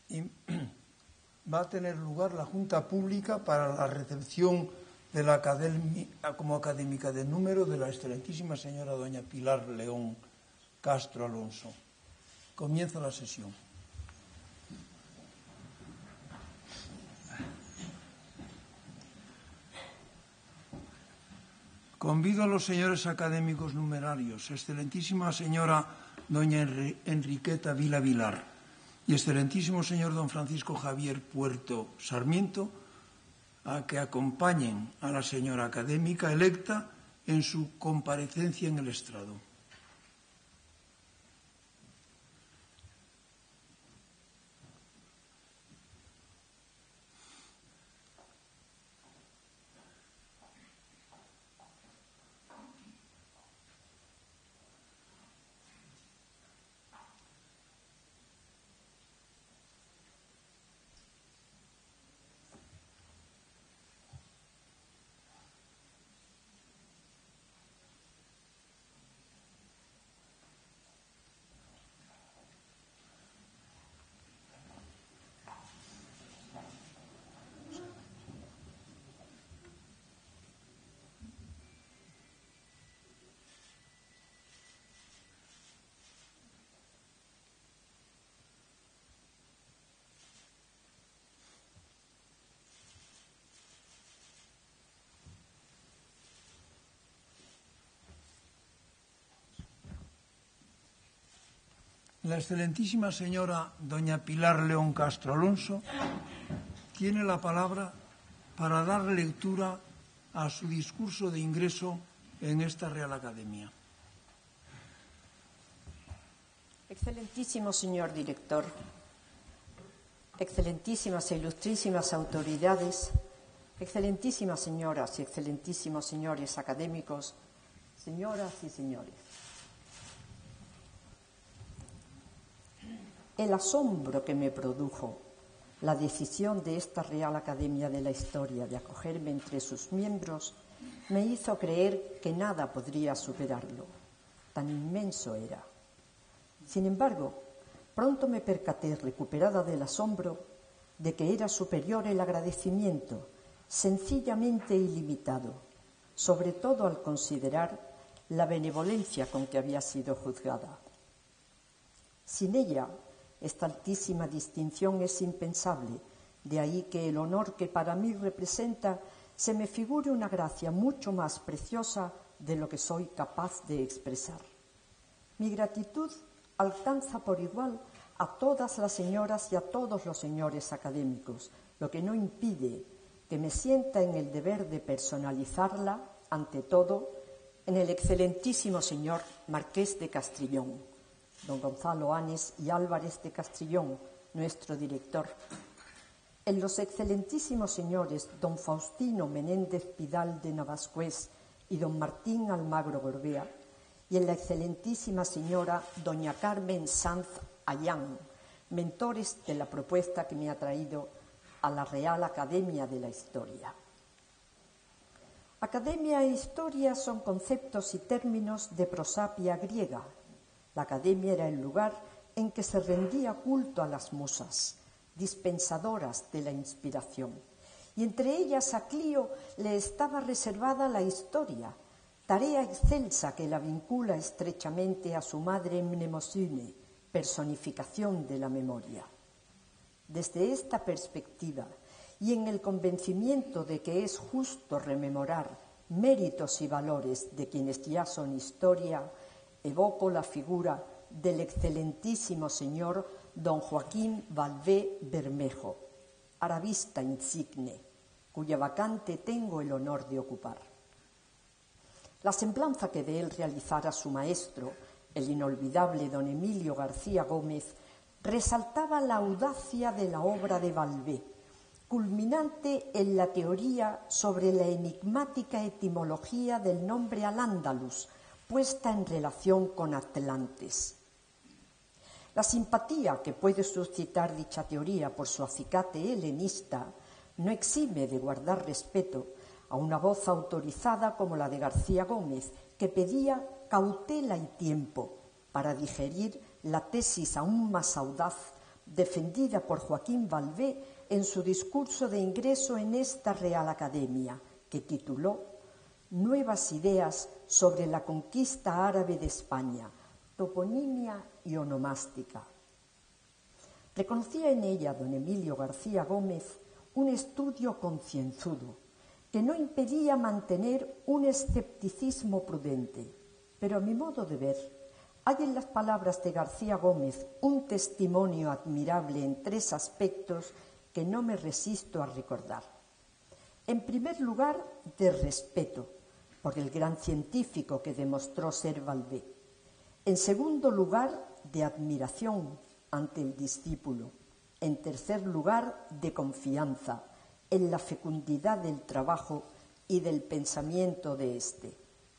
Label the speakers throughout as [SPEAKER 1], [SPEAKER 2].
[SPEAKER 1] y va a tener lugar la Junta Pública para la recepción de la como académica de número de la excelentísima señora doña Pilar León Castro Alonso. Comienza la sesión. Convido a los señores académicos numerarios, excelentísima señora doña Enriqueta Vila Vilar y excelentísimo señor don Francisco Javier Puerto Sarmiento, a que acompañen a la señora académica electa en su comparecencia en el estrado. La excelentísima señora doña Pilar León Castro Alonso tiene la palabra para dar lectura a su discurso de ingreso en esta Real Academia.
[SPEAKER 2] Excelentísimo señor director, excelentísimas e ilustrísimas autoridades, excelentísimas señoras y excelentísimos señores académicos, señoras y señores. El asombro que me produjo la decisión de esta Real Academia de la Historia de acogerme entre sus miembros me hizo creer que nada podría superarlo. Tan inmenso era. Sin embargo, pronto me percaté, recuperada del asombro, de que era superior el agradecimiento, sencillamente ilimitado, sobre todo al considerar la benevolencia con que había sido juzgada. Sin ella, esta altísima distinción es impensable, de ahí que el honor que para mí representa se me figure una gracia mucho más preciosa de lo que soy capaz de expresar. Mi gratitud alcanza por igual a todas las señoras y a todos los señores académicos, lo que no impide que me sienta en el deber de personalizarla, ante todo, en el excelentísimo señor Marqués de Castrillón, don Gonzalo Anes y Álvarez de Castrillón, nuestro director, en los excelentísimos señores don Faustino Menéndez Pidal de Navascués y don Martín Almagro Gorbea, y en la excelentísima señora doña Carmen Sanz Ayán, mentores de la propuesta que me ha traído a la Real Academia de la Historia. Academia e historia son conceptos y términos de prosapia griega. La academia era el lugar en que se rendía culto a las musas, dispensadoras de la inspiración, y entre ellas a Clío le estaba reservada la historia, tarea excelsa que la vincula estrechamente a su madre Mnemosine, personificación de la memoria. Desde esta perspectiva, y en el convencimiento de que es justo rememorar méritos y valores de quienes ya son historia, evoco la figura del excelentísimo señor don Joaquín Valvé Bermejo, arabista insigne, cuya vacante tengo el honor de ocupar. La semblanza que de él realizara su maestro, el inolvidable don Emilio García Gómez, resaltaba la audacia de la obra de Valvé, culminante en la teoría sobre la enigmática etimología del nombre Al-Ándalus, puesta en relación con Atlantes. La simpatía que puede suscitar dicha teoría por su acicate helenista no exime de guardar respeto a una voz autorizada como la de García Gómez, que pedía cautela y tiempo para digerir la tesis aún más audaz defendida por Joaquín Valvé en su discurso de ingreso en esta Real Academia, que tituló Nuevas ideas sobre la conquista árabe de España, toponimia y onomástica. Reconocía en ella don Emilio García Gómez un estudio concienzudo que no impedía mantener un escepticismo prudente, pero a mi modo de ver, hay en las palabras de García Gómez un testimonio admirable en 3 aspectos que no me resisto a recordar. En primer lugar, de respeto por el gran científico que demostró ser Valvé. En segundo lugar, de admiración ante el discípulo. En tercer lugar, de confianza en la fecundidad del trabajo y del pensamiento de éste.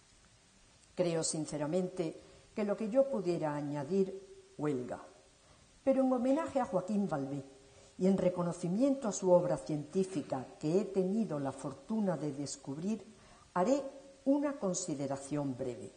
[SPEAKER 2] Creo sinceramente que lo que yo pudiera añadir huelga, pero en homenaje a Joaquín Valvé y en reconocimiento a su obra científica que he tenido la fortuna de descubrir, haré una consideración breve.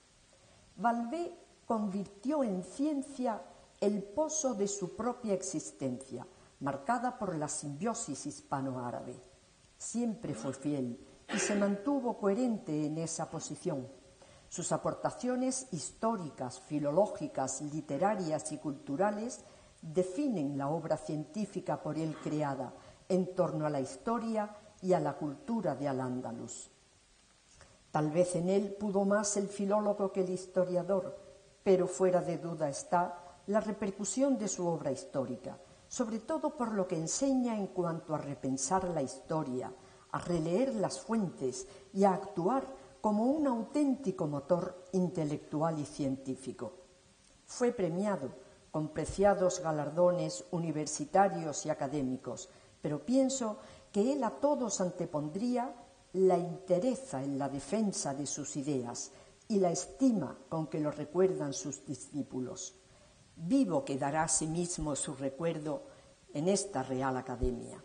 [SPEAKER 2] Valvé convirtió en ciencia el pozo de su propia existencia, marcada por la simbiosis hispano-árabe. Siempre fue fiel y se mantuvo coherente en esa posición. Sus aportaciones históricas, filológicas, literarias y culturales definen la obra científica por él creada en torno a la historia y a la cultura de Al-Ándalus. Tal vez en él pudo más el filólogo que el historiador, pero fuera de duda está la repercusión de su obra histórica, sobre todo por lo que enseña en cuanto a repensar la historia, a releer las fuentes y a actuar como un auténtico motor intelectual y científico. Fue premiado con preciados galardones universitarios y académicos, pero pienso que él a todos antepondría la entereza en la defensa de sus ideas y la estima con que lo recuerdan sus discípulos. Vivo quedará asimismo su recuerdo en esta Real Academia.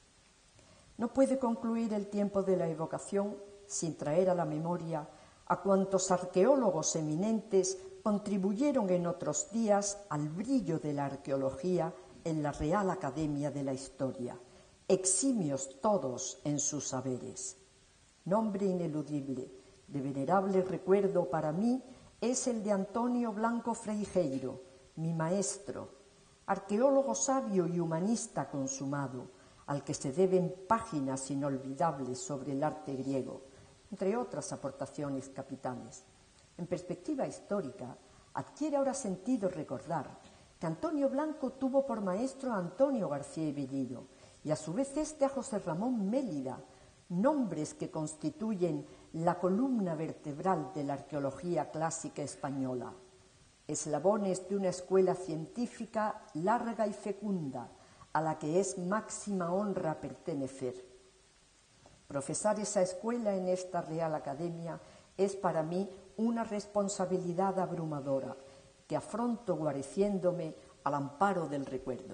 [SPEAKER 2] No puede concluir el tiempo de la evocación sin traer a la memoria a cuantos arqueólogos eminentes contribuyeron en otros días al brillo de la arqueología en la Real Academia de la Historia, eximios todos en sus saberes. Nombre ineludible, de venerable recuerdo para mí, es el de Antonio Blanco Freijeiro, mi maestro, arqueólogo sabio y humanista consumado, al que se deben páginas inolvidables sobre el arte griego, entre otras aportaciones capitales. En perspectiva histórica, adquiere ahora sentido recordar que Antonio Blanco tuvo por maestro a Antonio García y Bellido y a su vez este a José Ramón Mélida, nombres que constituyen la columna vertebral de la arqueología clásica española, eslabones de una escuela científica larga y fecunda, a la que es máxima honra pertenecer. Profesar esa escuela en esta Real Academia es para mí una responsabilidad abrumadora, que afronto guareciéndome al amparo del recuerdo.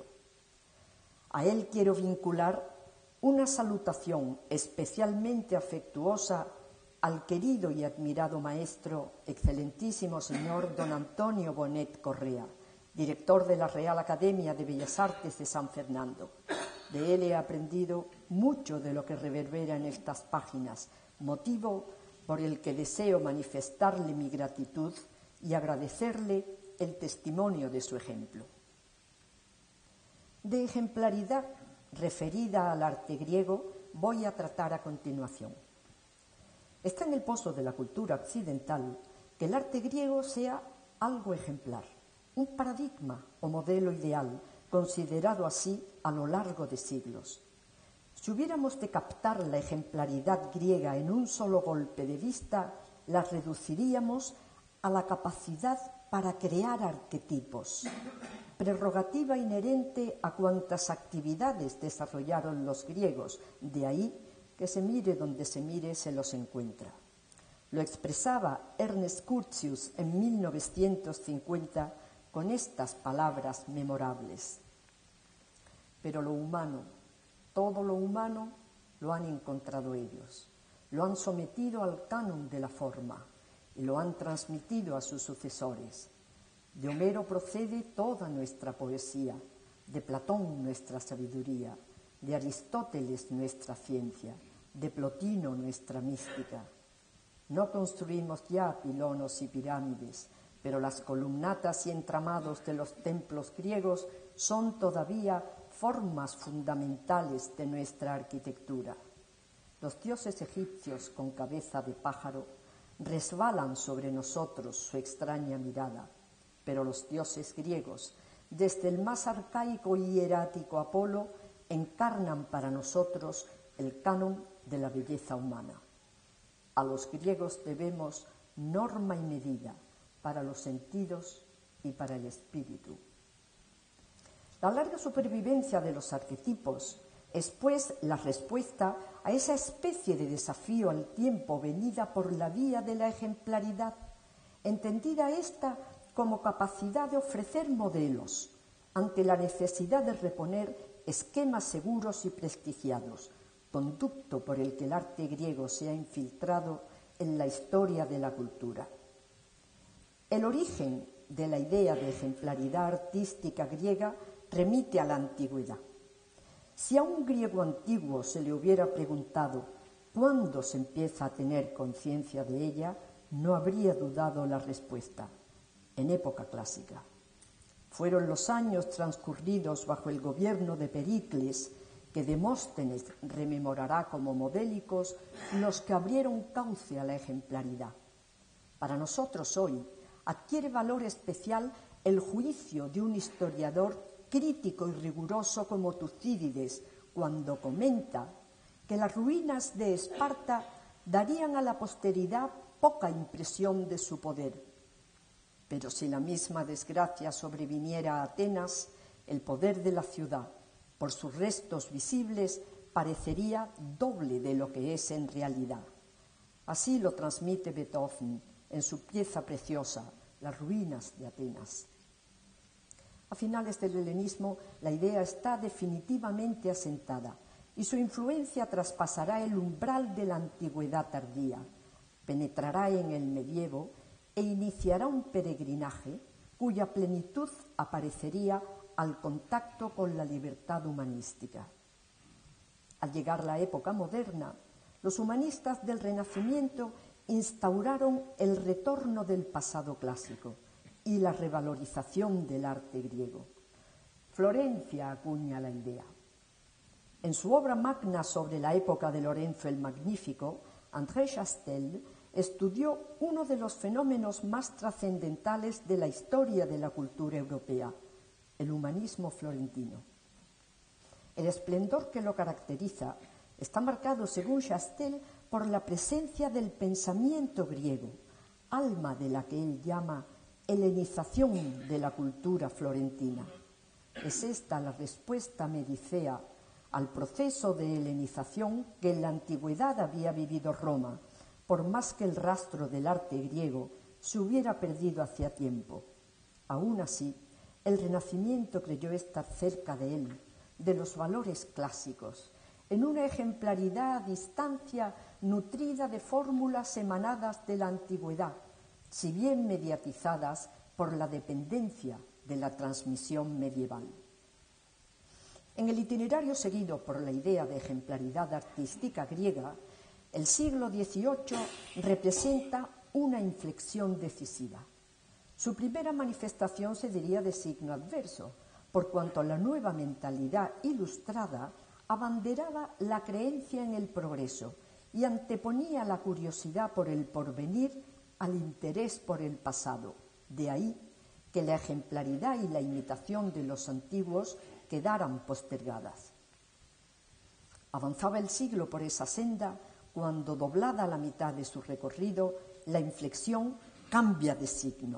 [SPEAKER 2] A él quiero vincular una salutación especialmente afectuosa al querido y admirado maestro, excelentísimo señor don Antonio Bonet Correa, director de la Real Academia de Bellas Artes de San Fernando. De él he aprendido mucho de lo que reverbera en estas páginas, motivo por el que deseo manifestarle mi gratitud y agradecerle el testimonio de su ejemplo. De ejemplaridad referida al arte griego voy a tratar a continuación. Está en el pozo de la cultura occidental que el arte griego sea algo ejemplar, un paradigma o modelo ideal, considerado así a lo largo de siglos. Si hubiéramos de captar la ejemplaridad griega en un solo golpe de vista, la reduciríamos a la capacidad para crear arquetipos, prerrogativa inherente a cuantas actividades desarrollaron los griegos, de ahí que se mire donde se mire se los encuentra. Lo expresaba Ernest Curtius en 1950 con estas palabras memorables. Pero lo humano, todo lo humano, lo han encontrado ellos, lo han sometido al canon de la forma y lo han transmitido a sus sucesores. De Homero procede toda nuestra poesía, de Platón nuestra sabiduría, de Aristóteles nuestra ciencia, de Plotino nuestra mística. No construimos ya pilonos y pirámides, pero las columnatas y entramados de los templos griegos son todavía formas fundamentales de nuestra arquitectura. Los dioses egipcios con cabeza de pájaro resbalan sobre nosotros su extraña mirada, pero los dioses griegos, desde el más arcaico y hierático Apolo, encarnan para nosotros el canon de la belleza humana. A los griegos debemos norma y medida para los sentidos y para el espíritu. La larga supervivencia de los arquetipos es, pues, la respuesta a esa especie de desafío al tiempo venida por la vía de la ejemplaridad, entendida esta como capacidad de ofrecer modelos ante la necesidad de reponer esquemas seguros y prestigiados, conducto por el que el arte griego se ha infiltrado en la historia de la cultura. El origen de la idea de ejemplaridad artística griega remite a la antigüedad. Si a un griego antiguo se le hubiera preguntado cuándo se empieza a tener conciencia de ella, no habría dudado la respuesta: en época clásica. Fueron los años transcurridos bajo el gobierno de Pericles, que Demóstenes rememorará como modélicos, los que abrieron cauce a la ejemplaridad. Para nosotros hoy adquiere valor especial el juicio de un historiador crítico y riguroso como Tucídides, cuando comenta que las ruinas de Esparta darían a la posteridad poca impresión de su poder. Pero si la misma desgracia sobreviniera a Atenas, el poder de la ciudad, por sus restos visibles, parecería doble de lo que es en realidad. Así lo transmite Beethoven en su pieza preciosa, Las ruinas de Atenas. A finales del helenismo, la idea está definitivamente asentada y su influencia traspasará el umbral de la antigüedad tardía, penetrará en el medievo e iniciará un peregrinaje cuya plenitud aparecería al contacto con la libertad humanística. Al llegar la época moderna, los humanistas del Renacimiento instauraron el retorno del pasado clásico y la revalorización del arte griego. Florencia acuña la idea. En su obra magna sobre la época de Lorenzo el Magnífico, André Chastel estudió uno de los fenómenos más trascendentales de la historia de la cultura europea, el humanismo florentino. El esplendor que lo caracteriza está marcado, según Chastel, por la presencia del pensamiento griego, alma de la que él llama helenización de la cultura florentina. Es esta la respuesta medicea al proceso de helenización que en la antigüedad había vivido Roma, por más que el rastro del arte griego se hubiera perdido hacía tiempo. Aún así, el Renacimiento creyó estar cerca de él, de los valores clásicos, en una ejemplaridad a distancia nutrida de fórmulas emanadas de la antigüedad, si bien mediatizadas por la dependencia de la transmisión medieval. En el itinerario seguido por la idea de ejemplaridad artística griega, el siglo XVIII representa una inflexión decisiva. Su primera manifestación se diría de signo adverso, por cuanto la nueva mentalidad ilustrada abanderaba la creencia en el progreso y anteponía la curiosidad por el porvenir al interés por el pasado. De ahí que la ejemplaridad y la imitación de los antiguos quedaran postergadas. Avanzaba el siglo por esa senda cuando, doblada la mitad de su recorrido, la inflexión cambia de signo.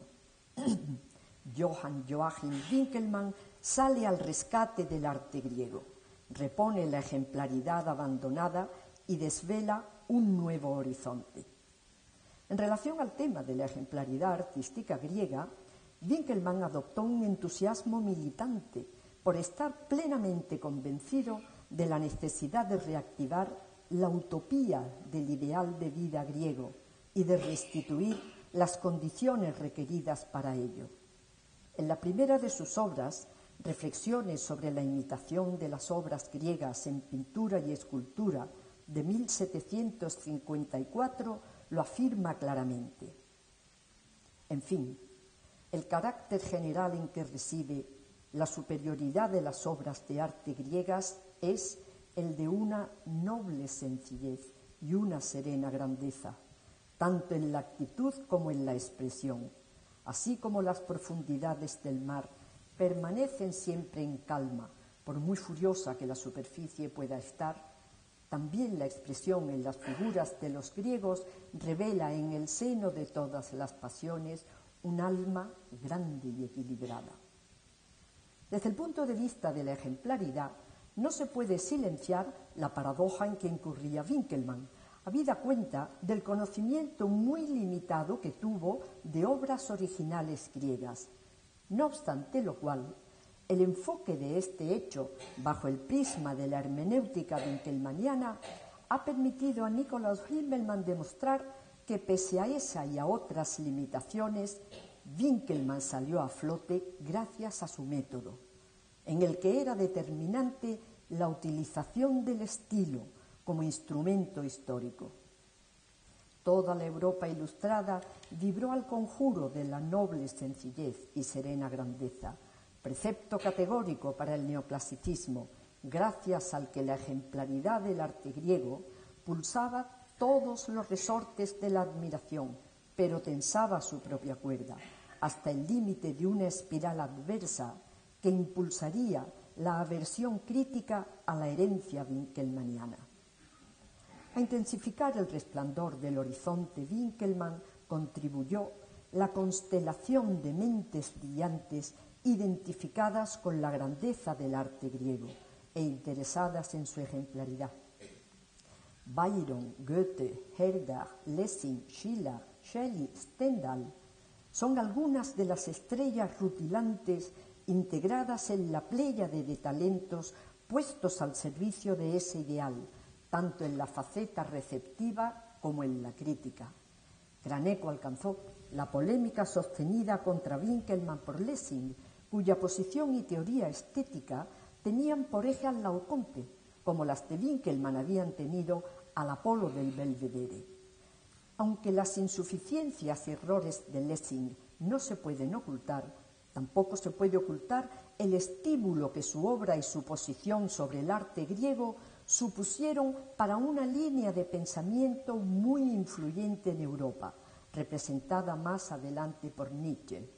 [SPEAKER 2] Johann Joachim Winckelmann sale al rescate del arte griego, repone la ejemplaridad abandonada y desvela un nuevo horizonte. En relación al tema de la ejemplaridad artística griega, Winckelmann adoptó un entusiasmo militante por estar plenamente convencido de la necesidad de reactivar la utopía del ideal de vida griego y de restituir las condiciones requeridas para ello. En la primera de sus obras Reflexiones sobre la imitación de las obras griegas en pintura y escultura de 1754 lo afirma claramente. En fin, el carácter general en que reside la superioridad de las obras de arte griegas es el de una noble sencillez y una serena grandeza, tanto en la actitud como en la expresión, así como las profundidades del mar permanecen siempre en calma, por muy furiosa que la superficie pueda estar. También la expresión en las figuras de los griegos revela en el seno de todas las pasiones un alma grande y equilibrada. Desde el punto de vista de la ejemplaridad, no se puede silenciar la paradoja en que incurría Winckelmann, habida cuenta del conocimiento muy limitado que tuvo de obras originales griegas. No obstante lo cual, el enfoque de este hecho bajo el prisma de la hermenéutica winkelmanniana ha permitido a Nikolaus Himmelmann demostrar que pese a esa y a otras limitaciones, Winckelmann salió a flote gracias a su método, en el que era determinante la utilización del estilo como instrumento histórico. Toda la Europa ilustrada vibró al conjuro de la noble sencillez y serena grandeza, precepto categórico para el neoclasicismo, gracias al que la ejemplaridad del arte griego pulsaba todos los resortes de la admiración, pero tensaba su propia cuerda, hasta el límite de una espiral adversa que impulsaría la aversión crítica a la herencia winkelmanniana. A intensificar el resplandor del horizonte Winckelmann contribuyó la constelación de mentes brillantes identificadas con la grandeza del arte griego e interesadas en su ejemplaridad. Byron, Goethe, Herder, Lessing, Schiller, Shelley, Stendhal son algunas de las estrellas rutilantes integradas en la pléyade de talentos puestos al servicio de ese ideal, tanto en la faceta receptiva como en la crítica. Gran eco alcanzó la polémica sostenida contra Winckelmann por Lessing, cuya posición y teoría estética tenían por eje al Laoconte, como las de Winckelmann habían tenido al Apolo del Belvedere. Aunque las insuficiencias y errores de Lessing no se pueden ocultar, tampoco se puede ocultar el estímulo que su obra y su posición sobre el arte griego supusieron para una línea de pensamiento muy influyente en Europa, representada más adelante por Nietzsche.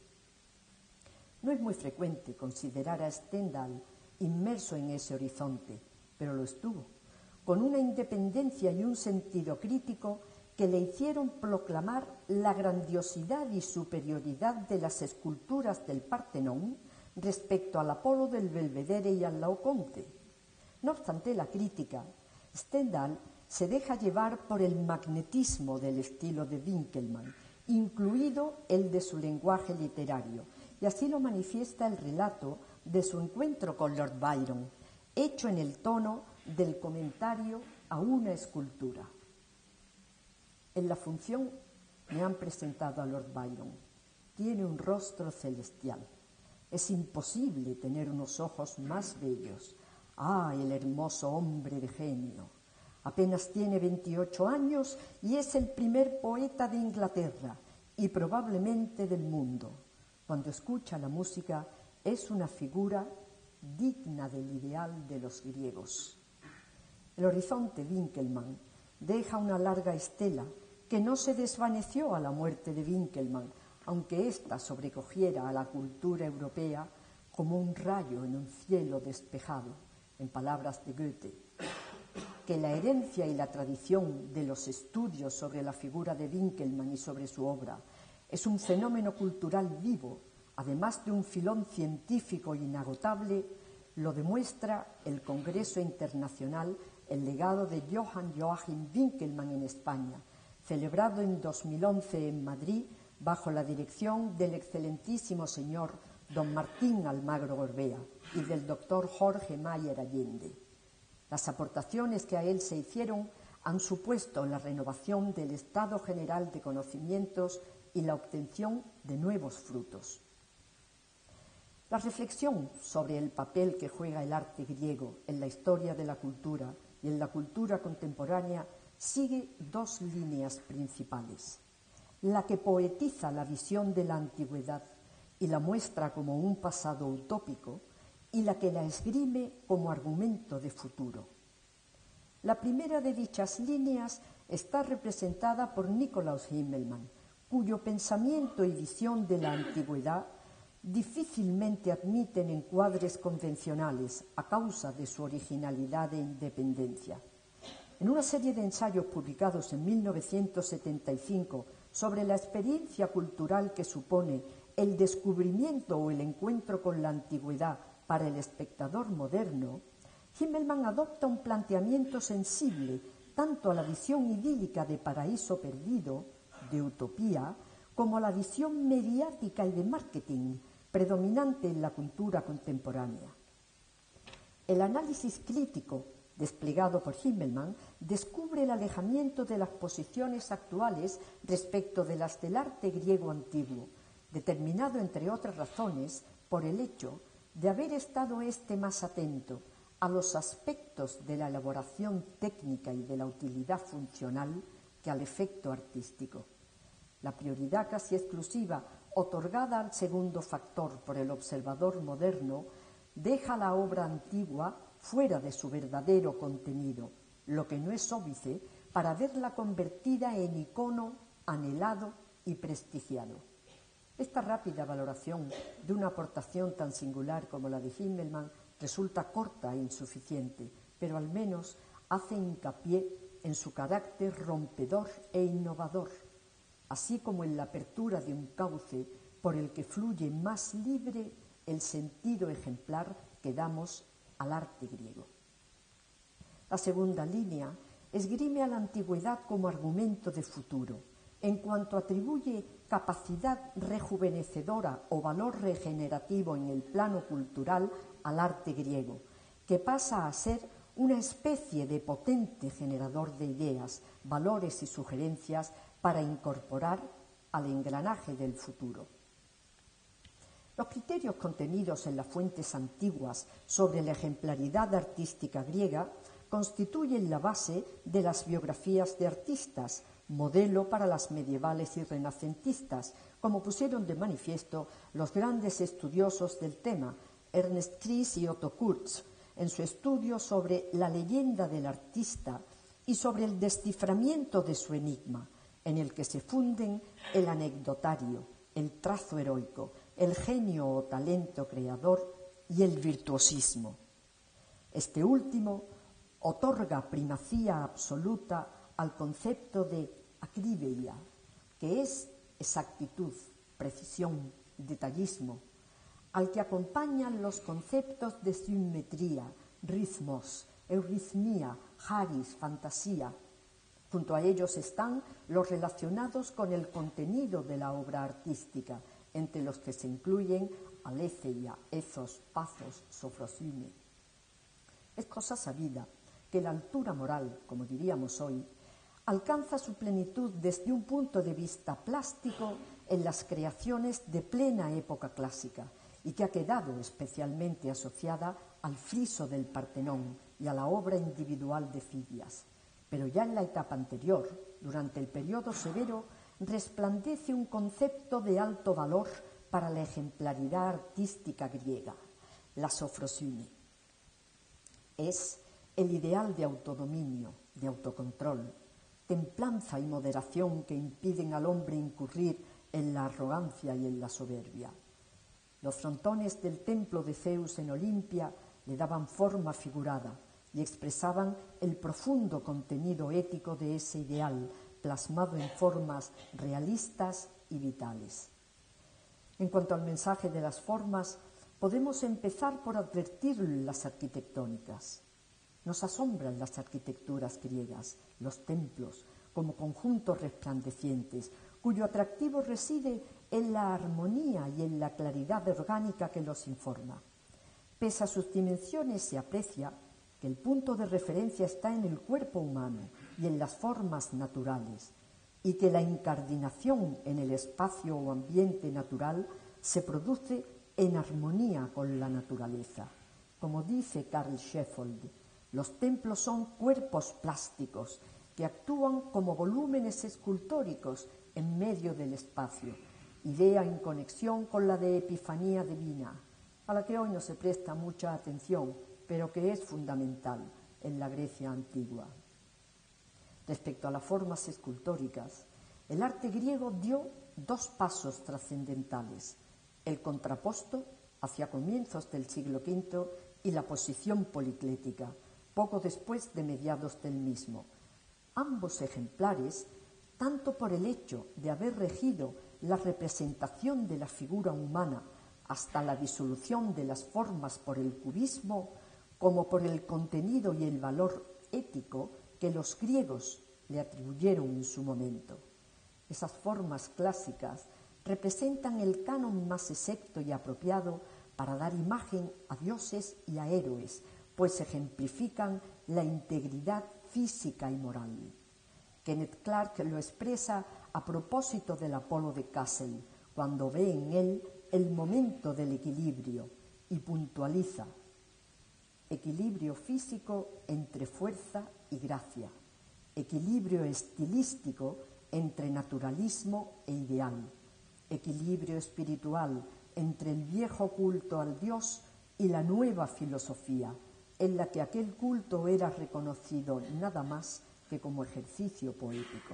[SPEAKER 2] No es muy frecuente considerar a Stendhal inmerso en ese horizonte, pero lo estuvo, con una independencia y un sentido crítico que le hicieron proclamar la grandiosidad y superioridad de las esculturas del Partenón respecto al Apolo del Belvedere y al Laoconte. No obstante la crítica, Stendhal se deja llevar por el magnetismo del estilo de Winckelmann, incluido el de su lenguaje literario, y así lo manifiesta el relato de su encuentro con Lord Byron, hecho en el tono del comentario a una escultura. En la función me han presentado a Lord Byron. Tiene un rostro celestial. Es imposible tener unos ojos más bellos. ¡Ah, el hermoso hombre de genio! Apenas tiene 28 años y es el primer poeta de Inglaterra y probablemente del mundo. Cuando escucha la música es una figura digna del ideal de los griegos. El horizonte Winckelmann deja una larga estela que no se desvaneció a la muerte de Winckelmann, aunque ésta sobrecogiera a la cultura europea como un rayo en un cielo despejado. En palabras de Goethe, que la herencia y la tradición de los estudios sobre la figura de Winckelmann y sobre su obra es un fenómeno cultural vivo, además de un filón científico inagotable, lo demuestra el Congreso Internacional El legado de Johann Joachim Winckelmann en España, celebrado en 2011 en Madrid bajo la dirección del excelentísimo señor don Martín Almagro Gorbea y del doctor Jorge Mayer Allende. Las aportaciones que a él se hicieron han supuesto la renovación del estado general de conocimientos y la obtención de nuevos frutos. La reflexión sobre el papel que juega el arte griego en la historia de la cultura y en la cultura contemporánea sigue dos líneas principales: la que poetiza la visión de la antigüedad y la muestra como un pasado utópico, y la que la esgrime como argumento de futuro. La primera de dichas líneas está representada por Nikolaus Himmelmann, cuyo pensamiento y visión de la antigüedad difícilmente admiten encuadres convencionales a causa de su originalidad e independencia. En una serie de ensayos publicados en 1975 sobre la experiencia cultural que supone el descubrimiento o el encuentro con la antigüedad para el espectador moderno, Himmelmann adopta un planteamiento sensible tanto a la visión idílica de paraíso perdido, de utopía, como a la visión mediática y de marketing predominante en la cultura contemporánea. El análisis crítico desplegado por Himmelmann descubre el alejamiento de las posiciones actuales respecto de las del arte griego antiguo, determinado, entre otras razones, por el hecho de haber estado éste más atento a los aspectos de la elaboración técnica y de la utilidad funcional que al efecto artístico. La prioridad casi exclusiva otorgada al segundo factor por el observador moderno deja la obra antigua fuera de su verdadero contenido, lo que no es óbice para verla convertida en icono anhelado y prestigiado. Esta rápida valoración de una aportación tan singular como la de Himmelmann resulta corta e insuficiente, pero al menos hace hincapié en su carácter rompedor e innovador, así como en la apertura de un cauce por el que fluye más libre el sentido ejemplar que damos al arte griego. La segunda línea esgrime a la antigüedad como argumento de futuro, en cuanto atribuye capacidad rejuvenecedora o valor regenerativo en el plano cultural al arte griego, que pasa a ser una especie de potente generador de ideas, valores y sugerencias para incorporar al engranaje del futuro. Los criterios contenidos en las fuentes antiguas sobre la ejemplaridad artística griega constituyen la base de las biografías de artistas, modelo para las medievales y renacentistas, como pusieron de manifiesto los grandes estudiosos del tema, Ernest Kries y Otto Kurz, en su estudio sobre la leyenda del artista y sobre el desciframiento de su enigma, en el que se funden el anecdotario, el trazo heroico, el genio o talento creador y el virtuosismo. Este último otorga primacía absoluta al concepto de acribeia, que es exactitud, precisión, detallismo, al que acompañan los conceptos de simetría, ritmos, euritmia, charis, fantasía. Junto a ellos están los relacionados con el contenido de la obra artística, entre los que se incluyen aletheia, ethos, pathos, sofrosine. Es cosa sabida que la altura moral, como diríamos hoy, alcanza su plenitud desde un punto de vista plástico en las creaciones de plena época clásica y que ha quedado especialmente asociada al friso del Partenón y a la obra individual de Fidias. Pero ya en la etapa anterior, durante el periodo severo, resplandece un concepto de alto valor para la ejemplaridad artística griega, la sofrosine. Es el ideal de autodominio, de autocontrol, templanza y moderación que impiden al hombre incurrir en la arrogancia y en la soberbia. Los frontones del templo de Zeus en Olimpia le daban forma figurada y expresaban el profundo contenido ético de ese ideal, plasmado en formas realistas y vitales. En cuanto al mensaje de las formas, podemos empezar por advertir las arquitectónicas. Nos asombran las arquitecturas griegas, los templos, como conjuntos resplandecientes, cuyo atractivo reside en la armonía y en la claridad orgánica que los informa. Pese a sus dimensiones, se aprecia que el punto de referencia está en el cuerpo humano y en las formas naturales, y que la incardinación en el espacio o ambiente natural se produce en armonía con la naturaleza. Como dice Carl Sheffield, los templos son cuerpos plásticos que actúan como volúmenes escultóricos en medio del espacio, idea en conexión con la de Epifanía Divina, a la que hoy no se presta mucha atención, pero que es fundamental en la Grecia antigua. Respecto a las formas escultóricas, el arte griego dio dos pasos trascendentales: el contraposto hacia comienzos del siglo V y la posición policlética, poco después de mediados del mismo. Ambos ejemplares, tanto por el hecho de haber regido la representación de la figura humana hasta la disolución de las formas por el cubismo, como por el contenido y el valor ético que los griegos le atribuyeron en su momento. Esas formas clásicas representan el canon más exacto y apropiado para dar imagen a dioses y a héroes, pues ejemplifican la integridad física y moral. Kenneth Clark lo expresa a propósito del Apolo de Kassel, cuando ve en él el momento del equilibrio y puntualiza: equilibrio físico entre fuerza y gracia, equilibrio estilístico entre naturalismo e ideal, equilibrio espiritual entre el viejo culto al Dios y la nueva filosofía, en la que aquel culto era reconocido nada más que como ejercicio poético.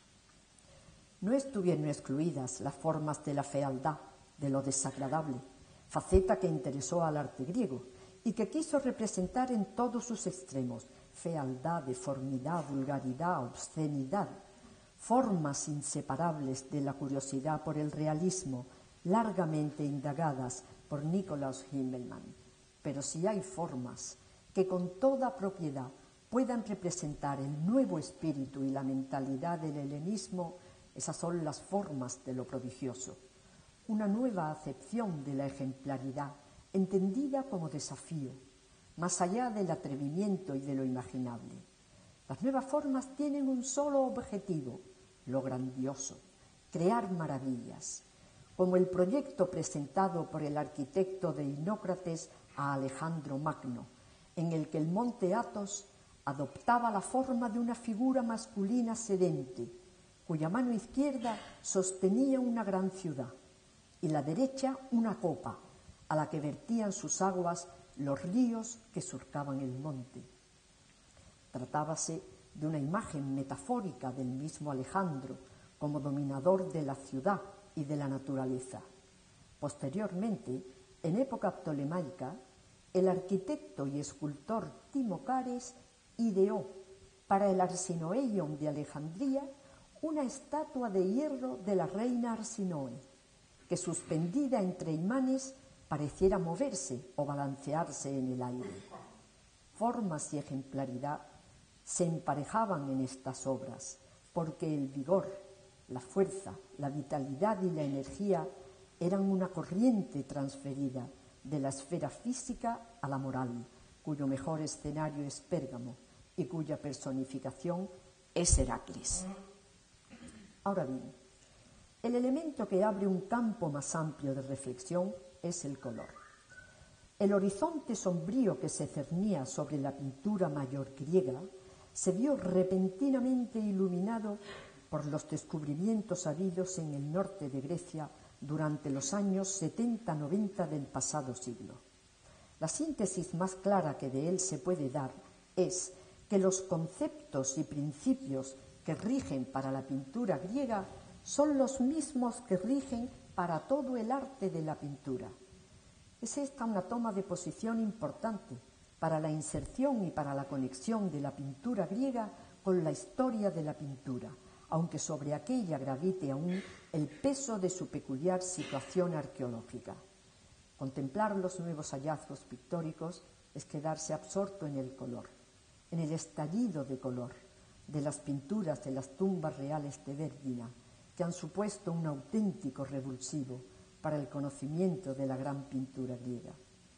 [SPEAKER 2] No estuvieron excluidas las formas de la fealdad, de lo desagradable, faceta que interesó al arte griego y que quiso representar en todos sus extremos: fealdad, deformidad, vulgaridad, obscenidad, formas inseparables de la curiosidad por el realismo, largamente indagadas por Nikolaus Himmelmann. Pero si hay formas que con toda propiedad puedan representar el nuevo espíritu y la mentalidad del helenismo, esas son las formas de lo prodigioso. Una nueva acepción de la ejemplaridad, entendida como desafío, más allá del atrevimiento y de lo imaginable. Las nuevas formas tienen un solo objetivo: lo grandioso, crear maravillas, como el proyecto presentado por el arquitecto de Inócrates a Alejandro Magno, en el que el monte Athos adoptaba la forma de una figura masculina sedente, cuya mano izquierda sostenía una gran ciudad y la derecha una copa, a la que vertían sus aguas los ríos que surcaban el monte. Tratábase de una imagen metafórica del mismo Alejandro como dominador de la ciudad y de la naturaleza. Posteriormente, en época ptolemaica, el arquitecto y escultor Timocares ideó para el Arsinoeion de Alejandría una estatua de hierro de la reina Arsinoe, que suspendida entre imanes pareciera moverse o balancearse en el aire. Formas y ejemplaridad se emparejaban en estas obras, porque el vigor, la fuerza, la vitalidad y la energía eran una corriente transferida de la esfera física a la moral, cuyo mejor escenario es Pérgamo y cuya personificación es Heracles. Ahora bien, el elemento que abre un campo más amplio de reflexión es el color. El horizonte sombrío que se cernía sobre la pintura mayor griega se vio repentinamente iluminado por los descubrimientos habidos en el norte de Grecia durante los años 70-90 del pasado siglo. La síntesis más clara que de él se puede dar es que los conceptos y principios que rigen para la pintura griega son los mismos que rigen para todo el arte de la pintura. Es esta una toma de posición importante para la inserción y para la conexión de la pintura griega con la historia de la pintura, aunque sobre aquella gravite aún el peso de su peculiar situación arqueológica. Contemplar los nuevos hallazgos pictóricos es quedarse absorto en el color, en el estallido de color de las pinturas de las tumbas reales de Vergina, que han supuesto un auténtico revulsivo para el conocimiento de la gran pintura griega.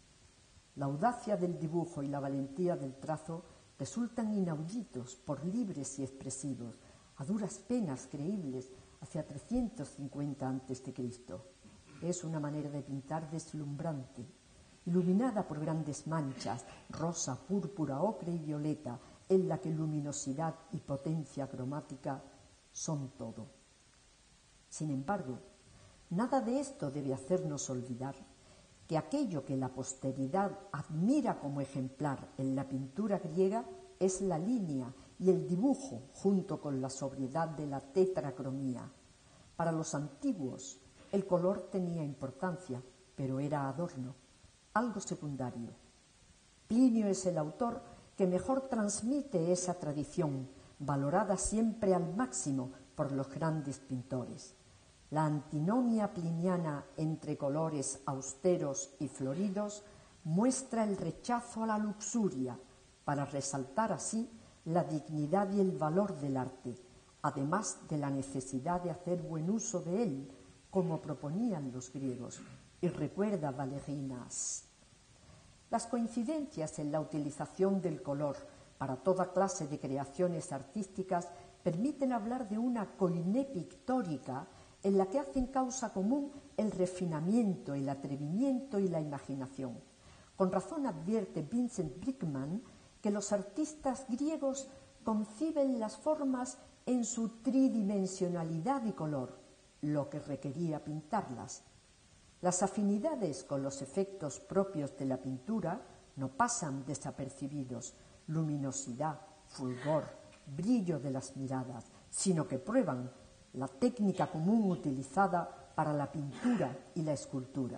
[SPEAKER 2] La audacia del dibujo y la valentía del trazo resultan inauditos por libres y expresivos, a duras penas creíbles hacia 350 a.C. Es una manera de pintar deslumbrante, iluminada por grandes manchas, rosa, púrpura, ocre y violeta, en la que luminosidad y potencia cromática son todo. Sin embargo, nada de esto debe hacernos olvidar que aquello que la posteridad admira como ejemplar en la pintura griega es la línea y el dibujo junto con la sobriedad de la tetracromía. Para los antiguos, el color tenía importancia, pero era adorno, algo secundario. Plinio es el autor que mejor transmite esa tradición, valorada siempre al máximo por los grandes pintores. La antinomia pliniana entre colores austeros y floridos muestra el rechazo a la luxuria, para resaltar así la dignidad y el valor del arte, además de la necesidad de hacer buen uso de él, como proponían los griegos, y recuerda Valerinas. Las coincidencias en la utilización del color para toda clase de creaciones artísticas permiten hablar de una koiné pictórica en la que hacen causa común el refinamiento, el atrevimiento y la imaginación. Con razón advierte Vincent Brickman que los artistas griegos conciben las formas en su tridimensionalidad y color, lo que requería pintarlas. Las afinidades con los efectos propios de la pintura no pasan desapercibidos, luminosidad, fulgor, brillo de las miradas, sino que prueban la técnica común utilizada para la pintura y la escultura.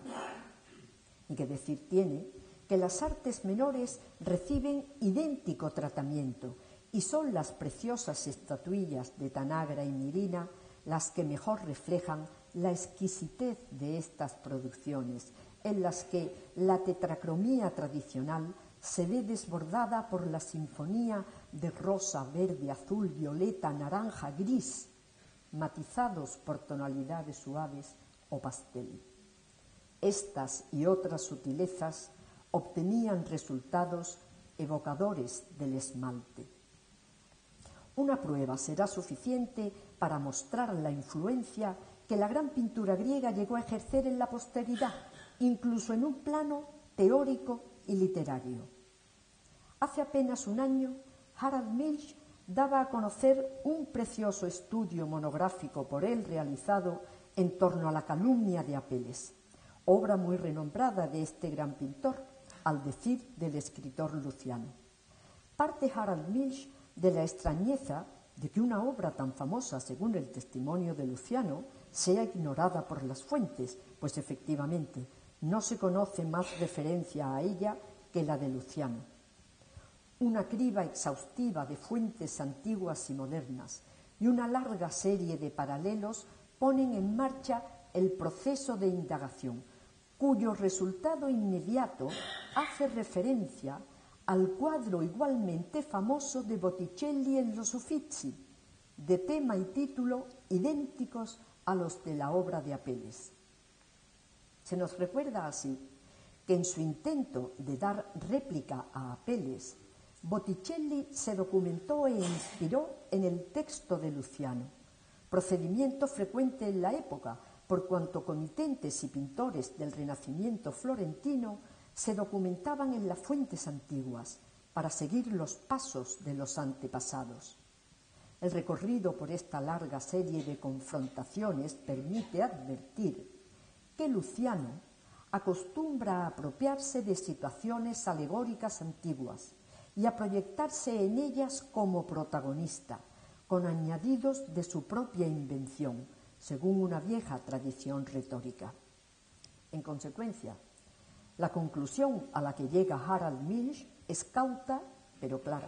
[SPEAKER 2] Y que decir tiene que las artes menores reciben idéntico tratamiento y son las preciosas estatuillas de Tanagra y Mirina las que mejor reflejan la exquisitez de estas producciones, en las que la tetracromía tradicional se ve desbordada por la sinfonía de rosa, verde, azul, violeta, naranja, gris, matizados por tonalidades suaves o pastel. Estas y otras sutilezas obtenían resultados evocadores del esmalte. Una prueba será suficiente para mostrar la influencia que la gran pintura griega llegó a ejercer en la posteridad, incluso en un plano teórico y literario. Hace apenas un año, Harald Milch daba a conocer un precioso estudio monográfico por él realizado en torno a la calumnia de Apeles, obra muy renombrada de este gran pintor, al decir del escritor Luciano. Parte Harald Milch de la extrañeza de que una obra tan famosa, según el testimonio de Luciano, sea ignorada por las fuentes, pues efectivamente no se conoce más referencia a ella que la de Luciano. Una criba exhaustiva de fuentes antiguas y modernas y una larga serie de paralelos ponen en marcha el proceso de indagación, cuyo resultado inmediato hace referencia al cuadro igualmente famoso de Botticelli en los Uffizi, de tema y título idénticos a los de la obra de Apeles. Se nos recuerda así que en su intento de dar réplica a Apeles, Botticelli se documentó e inspiró en el texto de Luciano, procedimiento frecuente en la época, por cuanto comitentes y pintores del Renacimiento florentino se documentaban en las fuentes antiguas para seguir los pasos de los antepasados. El recorrido por esta larga serie de confrontaciones permite advertir que Luciano acostumbra a apropiarse de situaciones alegóricas antiguas y a proyectarse en ellas como protagonista, con añadidos de su propia invención, según una vieja tradición retórica. En consecuencia, la conclusión a la que llega Harald Milch es cauta pero clara.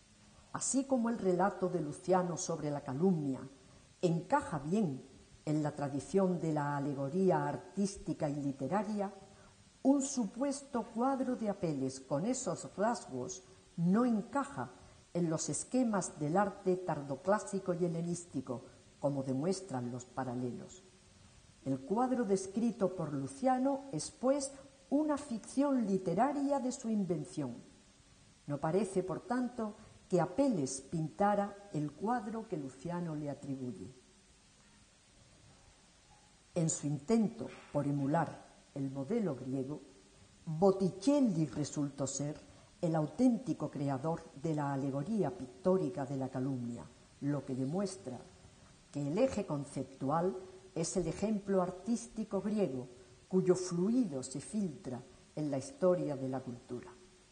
[SPEAKER 2] Así como el relato de Luciano sobre la calumnia encaja bien en la tradición de la alegoría artística y literaria, un supuesto cuadro de Apeles con esos rasgos no encaja en los esquemas del arte tardoclásico y helenístico, como demuestran los paralelos. El cuadro descrito por Luciano es, pues, una ficción literaria de su invención. No parece, por tanto, que Apeles pintara el cuadro que Luciano le atribuye. En su intento por emular el modelo griego, Botticelli resultó ser el auténtico creador de la alegoría pictórica de la calumnia, lo que demuestra que el eje conceptual es el ejemplo artístico griego, cuyo fluido se filtra en la historia de la cultura.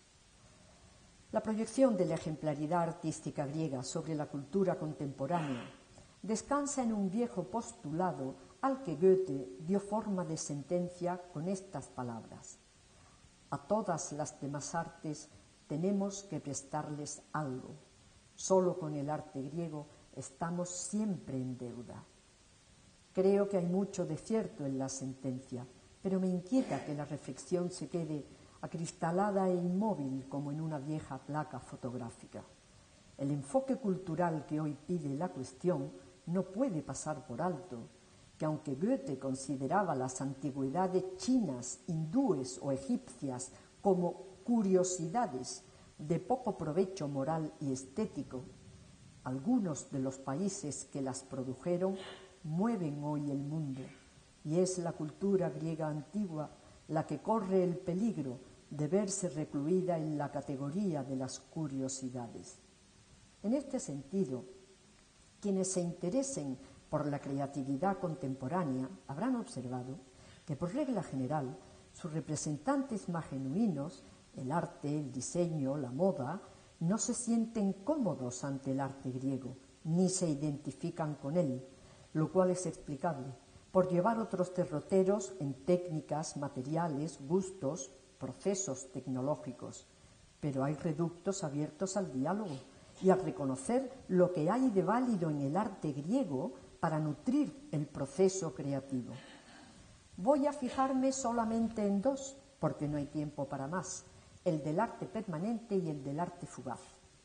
[SPEAKER 2] La proyección de la ejemplaridad artística griega sobre la cultura contemporánea descansa en un viejo postulado al que Goethe dio forma de sentencia con estas palabras: a todas las demás artes tenemos que prestarles algo. Solo con el arte griego estamos siempre en deuda. Creo que hay mucho de cierto en la sentencia, pero me inquieta que la reflexión se quede acristalada e inmóvil como en una vieja placa fotográfica. El enfoque cultural que hoy pide la cuestión no puede pasar por alto que, aunque Goethe consideraba las antigüedades chinas, hindúes o egipcias como curiosidades de poco provecho moral y estético, algunos de los países que las produjeron mueven hoy el mundo, y es la cultura griega antigua la que corre el peligro de verse recluida en la categoría de las curiosidades. En este sentido, quienes se interesen por la creatividad contemporánea habrán observado que, por regla general, sus representantes más genuinos, el arte, el diseño, la moda, no se sienten cómodos ante el arte griego, ni se identifican con él, lo cual es explicable por llevar otros derroteros en técnicas, materiales, gustos, procesos tecnológicos. Pero hay reductos abiertos al diálogo y a reconocer lo que hay de válido en el arte griego para nutrir el proceso creativo. Voy a fijarme solamente en dos, porque no hay tiempo para más: el del arte permanente y el del arte fugaz.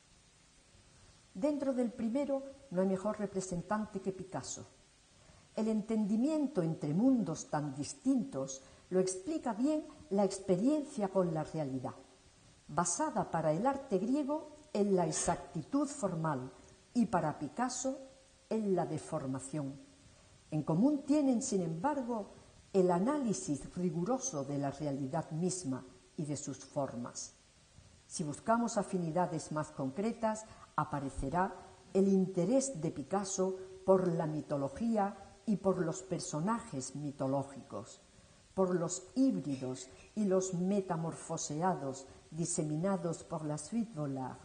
[SPEAKER 2] Dentro del primero no hay mejor representante que Picasso. El entendimiento entre mundos tan distintos lo explica bien la experiencia con la realidad, basada para el arte griego en la exactitud formal y para Picasso en la deformación. En común tienen, sin embargo, el análisis riguroso de la realidad misma y de sus formas. Si buscamos afinidades más concretas, aparecerá el interés de Picasso por la mitología y por los personajes mitológicos, por los híbridos y los metamorfoseados diseminados por la Suite Vollard.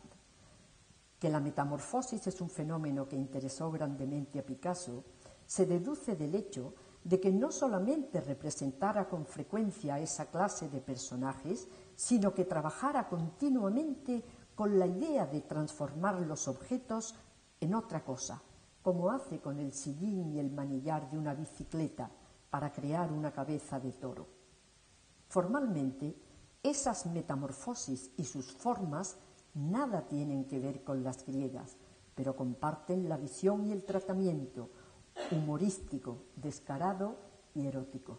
[SPEAKER 2] Que la metamorfosis es un fenómeno que interesó grandemente a Picasso se deduce del hecho de que no solamente representara con frecuencia esa clase de personajes, sino que trabajara continuamente con la idea de transformar los objetos en otra cosa, como hace con el sillín y el manillar de una bicicleta para crear una cabeza de toro. Formalmente, esas metamorfosis y sus formas nada tienen que ver con las griegas, pero comparten la visión y el tratamiento humorístico, descarado y erótico.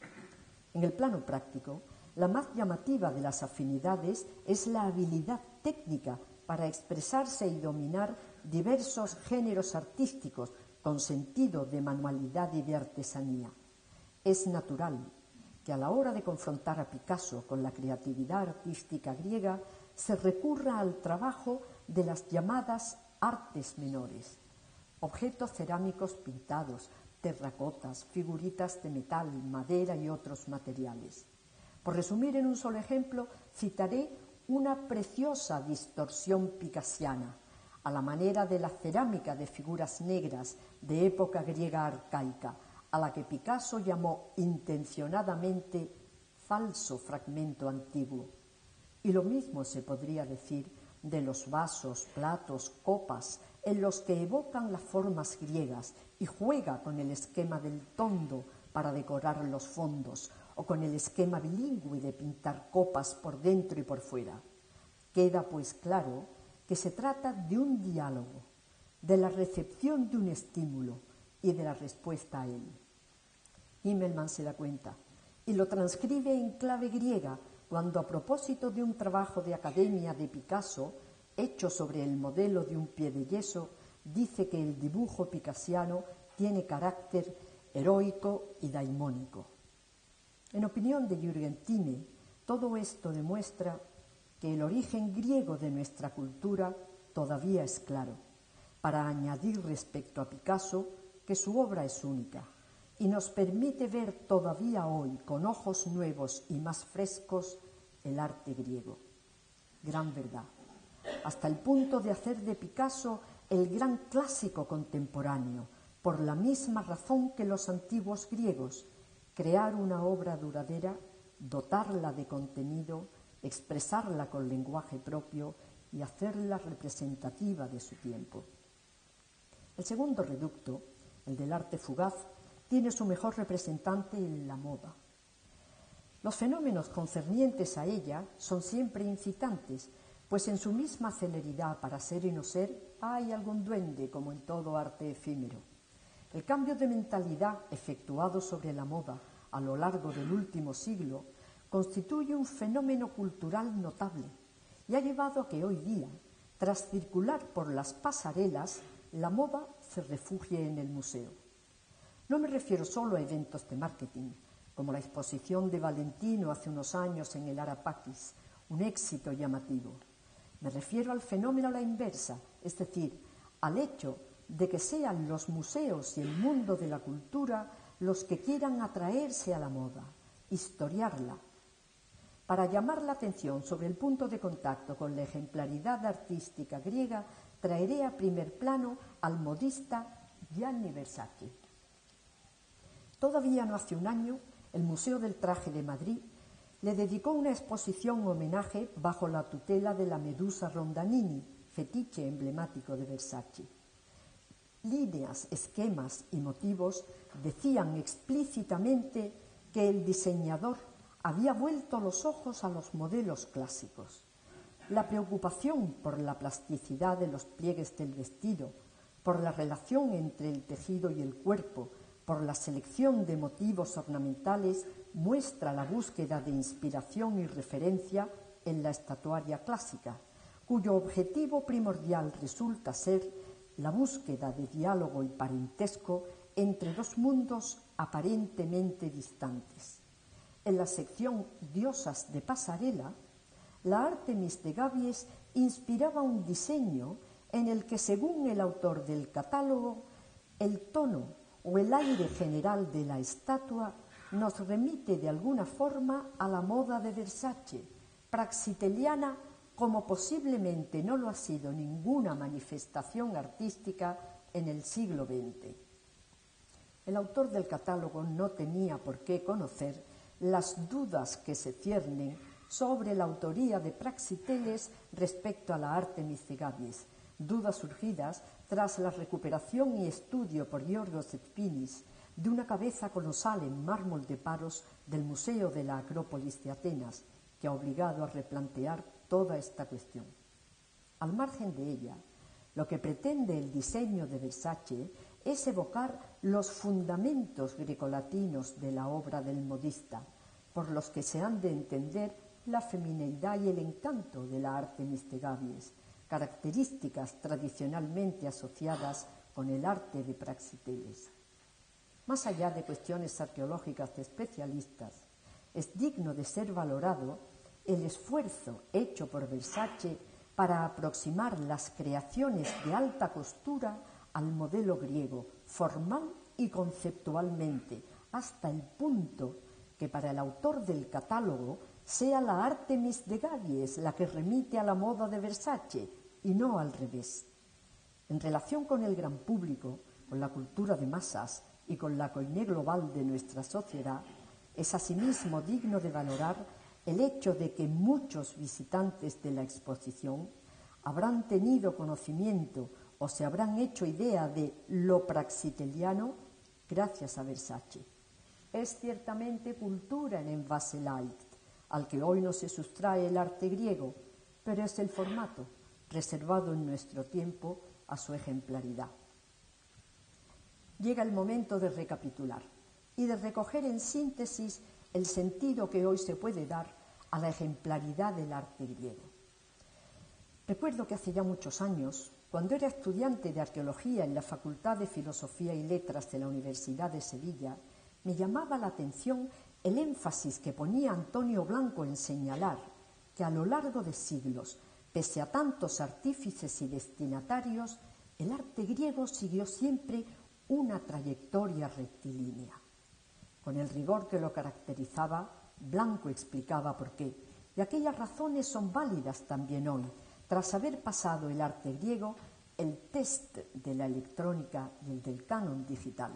[SPEAKER 2] En el plano práctico, la más llamativa de las afinidades es la habilidad técnica para expresarse y dominar diversos géneros artísticos con sentido de manualidad y de artesanía. Es natural que a la hora de confrontar a Picasso con la creatividad artística griega se recurra al trabajo de las llamadas artes menores, objetos cerámicos pintados, terracotas, figuritas de metal, madera y otros materiales. Por resumir en un solo ejemplo, citaré una preciosa distorsión picassiana, a la manera de la cerámica de figuras negras de época griega arcaica, a la que Picasso llamó intencionadamente falso fragmento antiguo. Y lo mismo se podría decir de los vasos, platos, copas, en los que evocan las formas griegas y juega con el esquema del tondo para decorar los fondos, o con el esquema bilingüe de pintar copas por dentro y por fuera. Queda pues claro que se trata de un diálogo, de la recepción de un estímulo y de la respuesta a él. Himmelmann se da cuenta y lo transcribe en clave griega cuando, a propósito de un trabajo de academia de Picasso hecho sobre el modelo de un pie de yeso, dice que el dibujo picassiano tiene carácter heroico y daimónico. En opinión de Jürgen Thine, todo esto demuestra que el origen griego de nuestra cultura todavía es claro, para añadir respecto a Picasso que su obra es única y nos permite ver todavía hoy con ojos nuevos y más frescos el arte griego. Gran verdad, hasta el punto de hacer de Picasso el gran clásico contemporáneo, por la misma razón que los antiguos griegos, crear una obra duradera, dotarla de contenido, expresarla con lenguaje propio y hacerla representativa de su tiempo. El segundo reducto, el del arte fugaz, tiene su mejor representante en la moda. Los fenómenos concernientes a ella son siempre incitantes, pues en su misma celeridad para ser y no ser hay algún duende, como en todo arte efímero. El cambio de mentalidad efectuado sobre la moda a lo largo del último siglo constituye un fenómeno cultural notable y ha llevado a que hoy día, tras circular por las pasarelas, la moda se refugie en el museo. No me refiero solo a eventos de marketing, como la exposición de Valentino hace unos años en el Arapakis, un éxito llamativo. Me refiero al fenómeno a la inversa, es decir, al hecho de que sean los museos y el mundo de la cultura los que quieran atraerse a la moda, historiarla. Para llamar la atención sobre el punto de contacto con la ejemplaridad artística griega, traeré a primer plano al modista Gianni Versace. Todavía no hace un año, el Museo del Traje de Madrid le dedicó una exposición homenaje bajo la tutela de la Medusa Rondanini, fetiche emblemático de Versace. Líneas, esquemas y motivos decían explícitamente que el diseñador había vuelto los ojos a los modelos clásicos. La preocupación por la plasticidad de los pliegues del vestido, por la relación entre el tejido y el cuerpo, por la selección de motivos ornamentales, muestra la búsqueda de inspiración y referencia en la estatuaria clásica, cuyo objetivo primordial resulta ser la búsqueda de diálogo y parentesco entre dos mundos aparentemente distantes. En la sección Diosas de pasarela, la Artemis de Gavies inspiraba un diseño en el que, según el autor del catálogo, el tono o el aire general de la estatua nos remite de alguna forma a la moda de Versace, praxiteliana como posiblemente no lo ha sido ninguna manifestación artística en el siglo XX. El autor del catálogo no tenía por qué conocer las dudas que se ciernen sobre la autoría de Praxiteles respecto a la Artemis de Gavies, dudas surgidas tras la recuperación y estudio por Giorgos Zetspinis de una cabeza colosal en mármol de Paros del Museo de la Acrópolis de Atenas, que ha obligado a replantear toda esta cuestión. Al margen de ella, lo que pretende el diseño de Versace es evocar los fundamentos grecolatinos de la obra del modista, por los que se han de entender la femineidad y el encanto de la Artemis de Gavies, características tradicionalmente asociadas con el arte de Praxiteles. Más allá de cuestiones arqueológicas de especialistas, es digno de ser valorado el esfuerzo hecho por Versace para aproximar las creaciones de alta costura al modelo griego, formal y conceptualmente, hasta el punto que para el autor del catálogo sea la Artemis de Gavies la que remite a la moda de Versace y no al revés. En relación con el gran público, con la cultura de masas y con la coine global de nuestra sociedad, es asimismo digno de valorar el hecho de que muchos visitantes de la exposición habrán tenido conocimiento o se habrán hecho idea de lo praxiteliano gracias a Versace. Es ciertamente cultura en envase light, al que hoy no se sustrae el arte griego, pero es el formato, reservado en nuestro tiempo a su ejemplaridad. Llega el momento de recapitular y de recoger en síntesis el sentido que hoy se puede dar a la ejemplaridad del arte griego. Recuerdo que hace ya muchos años Cuando era estudiante de arqueología en la Facultad de Filosofía y Letras de la Universidad de Sevilla, me llamaba la atención el énfasis que ponía Antonio Blanco en señalar que a lo largo de siglos, pese a tantos artífices y destinatarios, el arte griego siguió siempre una trayectoria rectilínea. Con el rigor que lo caracterizaba, Blanco explicaba por qué, y aquellas razones son válidas también hoy, tras haber pasado el arte griego el test de la electrónica y el del canon digital.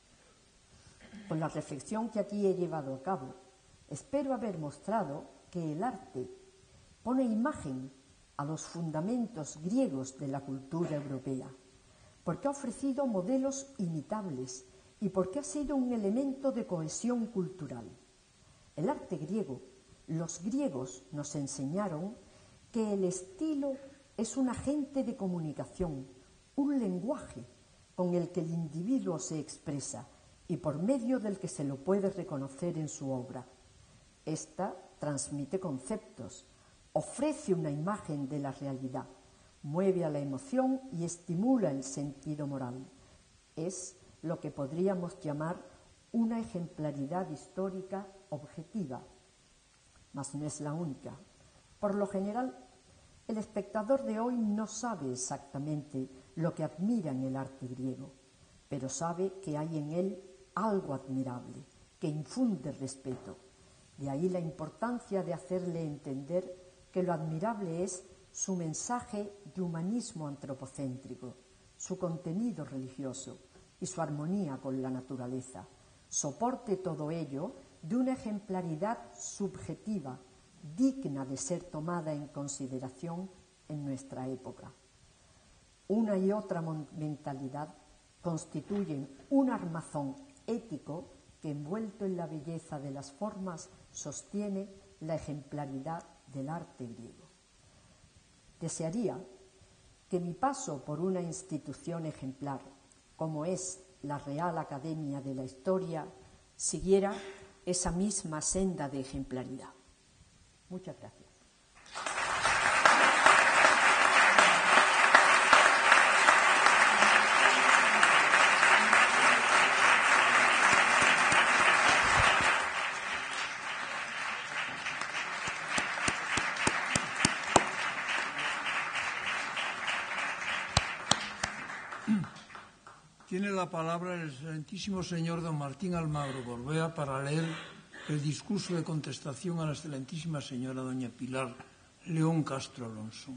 [SPEAKER 2] Con la reflexión que aquí he llevado a cabo, espero haber mostrado que el arte pone imagen a los fundamentos griegos de la cultura europea, porque ha ofrecido modelos imitables y porque ha sido un elemento de cohesión cultural. El arte griego, los griegos nos enseñaron que el estilo es un agente de comunicación, un lenguaje con el que el individuo se expresa y por medio del que se lo puede reconocer en su obra. Esta transmite conceptos, ofrece una imagen de la realidad, mueve a la emoción y estimula el sentido moral. Es lo que podríamos llamar una ejemplaridad histórica objetiva, mas no es la única. Por lo general, el espectador de hoy no sabe exactamente lo que admira en el arte griego, pero sabe que hay en él algo admirable, que infunde respeto. De ahí la importancia de hacerle entender que lo admirable es su mensaje de humanismo antropocéntrico, su contenido religioso y su armonía con la naturaleza. Soporte todo ello de una ejemplaridad subjetiva, digna de ser tomada en consideración en nuestra época. Una y otra mentalidad constituyen un armazón ético que, envuelto en la belleza de las formas, sostiene la ejemplaridad del arte griego. Desearía que mi paso por una institución ejemplar, como es la Real Academia de la Historia, siguiera esa misma senda de ejemplaridad. Muchas gracias.
[SPEAKER 1] Tiene la palabra el excelentísimo señor don Martín Almagro Gorbea para leer el discurso de contestación a la excelentísima señora doña Pilar León Castro Alonso.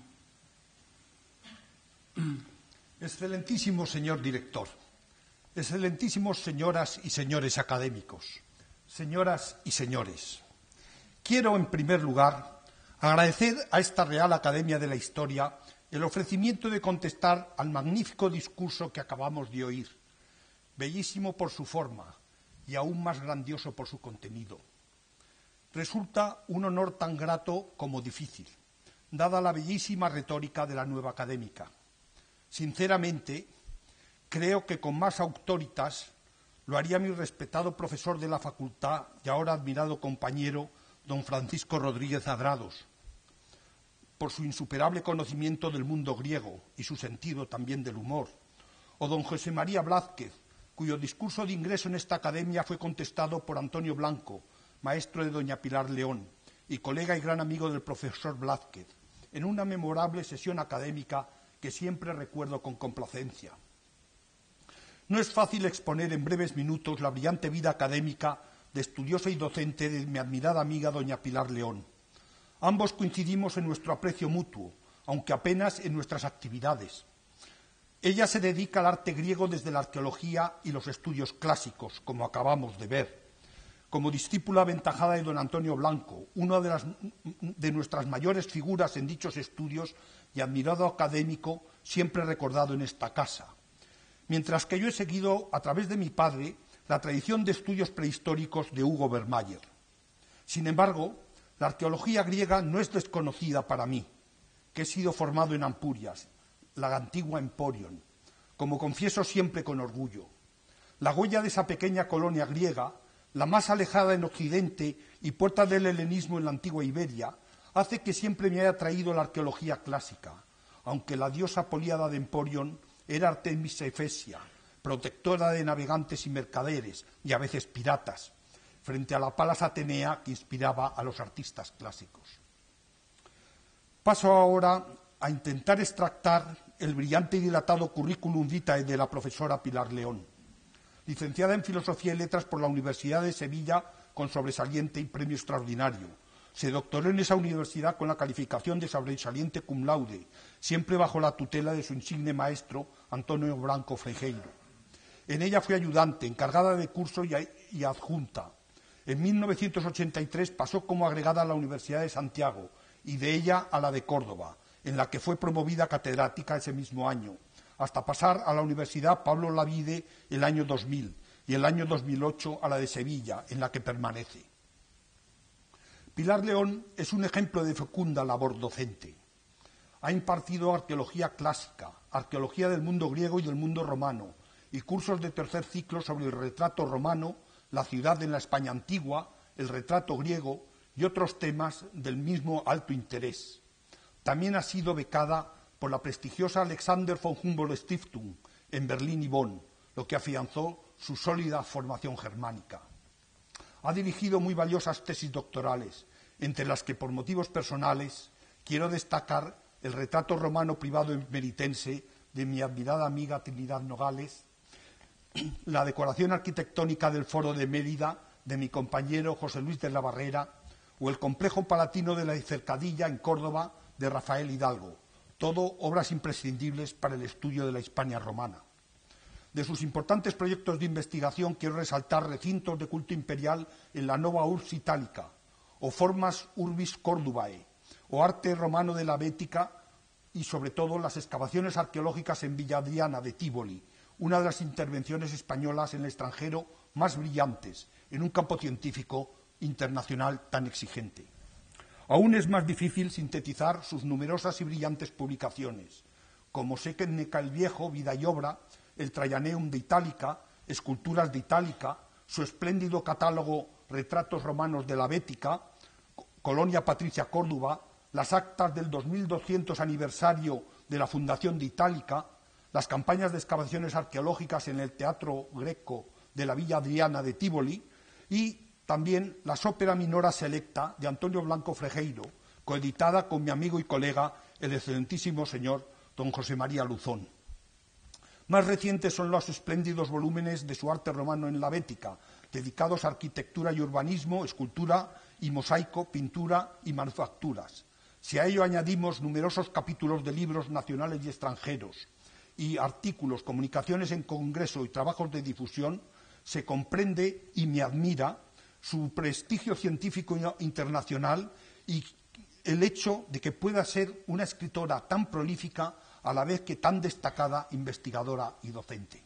[SPEAKER 3] Excelentísimo señor director, excelentísimos señoras y señores académicos, señoras y señores, quiero en primer lugar agradecer a esta Real Academia de la Historia el ofrecimiento de contestar al magnífico discurso que acabamos de oír, bellísimo por su forma y aún más grandioso por su contenido. Resulta un honor tan grato como difícil, dada la bellísima retórica de la nueva académica. Sinceramente, creo que con más autoritas lo haría mi respetado profesor de la facultad y ahora admirado compañero, don Francisco Rodríguez Adrados, por su insuperable conocimiento del mundo griego y su sentido también del humor, o don José María Blázquez, cuyo discurso de ingreso en esta academia fue contestado por Antonio Blanco, maestro de doña Pilar León y colega y gran amigo del profesor Blázquez, en una memorable sesión académica que siempre recuerdo con complacencia. No es fácil exponer en breves minutos la brillante vida académica de estudiosa y docente de mi admirada amiga doña Pilar León. Ambos coincidimos en nuestro aprecio mutuo, aunque apenas en nuestras actividades. Ella se dedica al arte griego desde la arqueología y los estudios clásicos, como acabamos de ver, como discípula aventajada de don Antonio Blanco, una de nuestras mayores figuras en dichos estudios y admirado académico siempre recordado en esta casa. Mientras que yo he seguido, a través de mi padre, la tradición de estudios prehistóricos de Hugo Bermayer. Sin embargo, la arqueología griega no es desconocida para mí, que he sido formado en Ampurias, la antigua Emporion, como confieso siempre con orgullo. La huella de esa pequeña colonia griega, la más alejada en Occidente y puerta del helenismo en la antigua Iberia, hace que siempre me haya atraído la arqueología clásica, aunque la diosa Políada de Emporion era Artemisa Efesia, protectora de navegantes y mercaderes, y a veces piratas, frente a la Palas Atenea que inspiraba a los artistas clásicos. Paso ahora a intentar extractar el brillante y dilatado currículum vitae de la profesora Pilar León, licenciada en Filosofía y Letras por la Universidad de Sevilla con sobresaliente y premio extraordinario. Se doctoró en esa universidad con la calificación de sobresaliente cum laude, siempre bajo la tutela de su insigne maestro Antonio Blanco Frejeiro. En ella fue ayudante, encargada de curso y adjunta. En 1983 pasó como agregada a la Universidad de Santiago y de ella a la de Córdoba, en la que fue promovida catedrática ese mismo año, hasta pasar a la Universidad Pablo Lavide el año 2000 y el año 2008 a la de Sevilla, en la que permanece. Pilar León es un ejemplo de fecunda labor docente. Ha impartido arqueología clásica, arqueología del mundo griego y del mundo romano, y cursos de tercer ciclo sobre el retrato romano, la ciudad en la España antigua, el retrato griego y otros temas del mismo alto interés. También ha sido becada por la prestigiosa Alexander von Humboldt Stiftung en Berlín y Bonn, lo que afianzó su sólida formación germánica. Ha dirigido muy valiosas tesis doctorales, entre las que por motivos personales quiero destacar el retrato romano privado emeritense de mi admirada amiga Trinidad Nogales, la decoración arquitectónica del Foro de Mérida de mi compañero José Luis de la Barrera o el complejo palatino de la Cercadilla en Córdoba de Rafael Hidalgo, todo obras imprescindibles para el estudio de la Hispania romana. De sus importantes proyectos de investigación quiero resaltar recintos de culto imperial en la Nova Urs Italica, o Formas Urbis Cordubae, o arte romano de la Bética y sobre todo las excavaciones arqueológicas en Villa Adriana de Tívoli, una de las intervenciones españolas en el extranjero más brillantes en un campo científico internacional tan exigente. Aún es más difícil sintetizar sus numerosas y brillantes publicaciones, como Seneca el Viejo, Vida y Obra, el Trajaneum de Itálica, Esculturas de Itálica, su espléndido catálogo Retratos romanos de la Bética, Colonia Patricia Córdoba, las actas del 2200 aniversario de la fundación de Itálica, las campañas de excavaciones arqueológicas en el Teatro Greco de la Villa Adriana de Tívoli y también la Ópera Minora Selecta de Antonio Blanco Frejeiro, coeditada con mi amigo y colega, el excelentísimo señor don José María Luzón. Más recientes son los espléndidos volúmenes de su arte romano en la Bética, dedicados a arquitectura y urbanismo, escultura y mosaico, pintura y manufacturas. Si a ello añadimos numerosos capítulos de libros nacionales y extranjeros y artículos, comunicaciones en congreso y trabajos de difusión, se comprende y me admira su prestigio científico internacional y el hecho de que pueda ser una escritora tan prolífica a la vez que tan destacada investigadora y docente.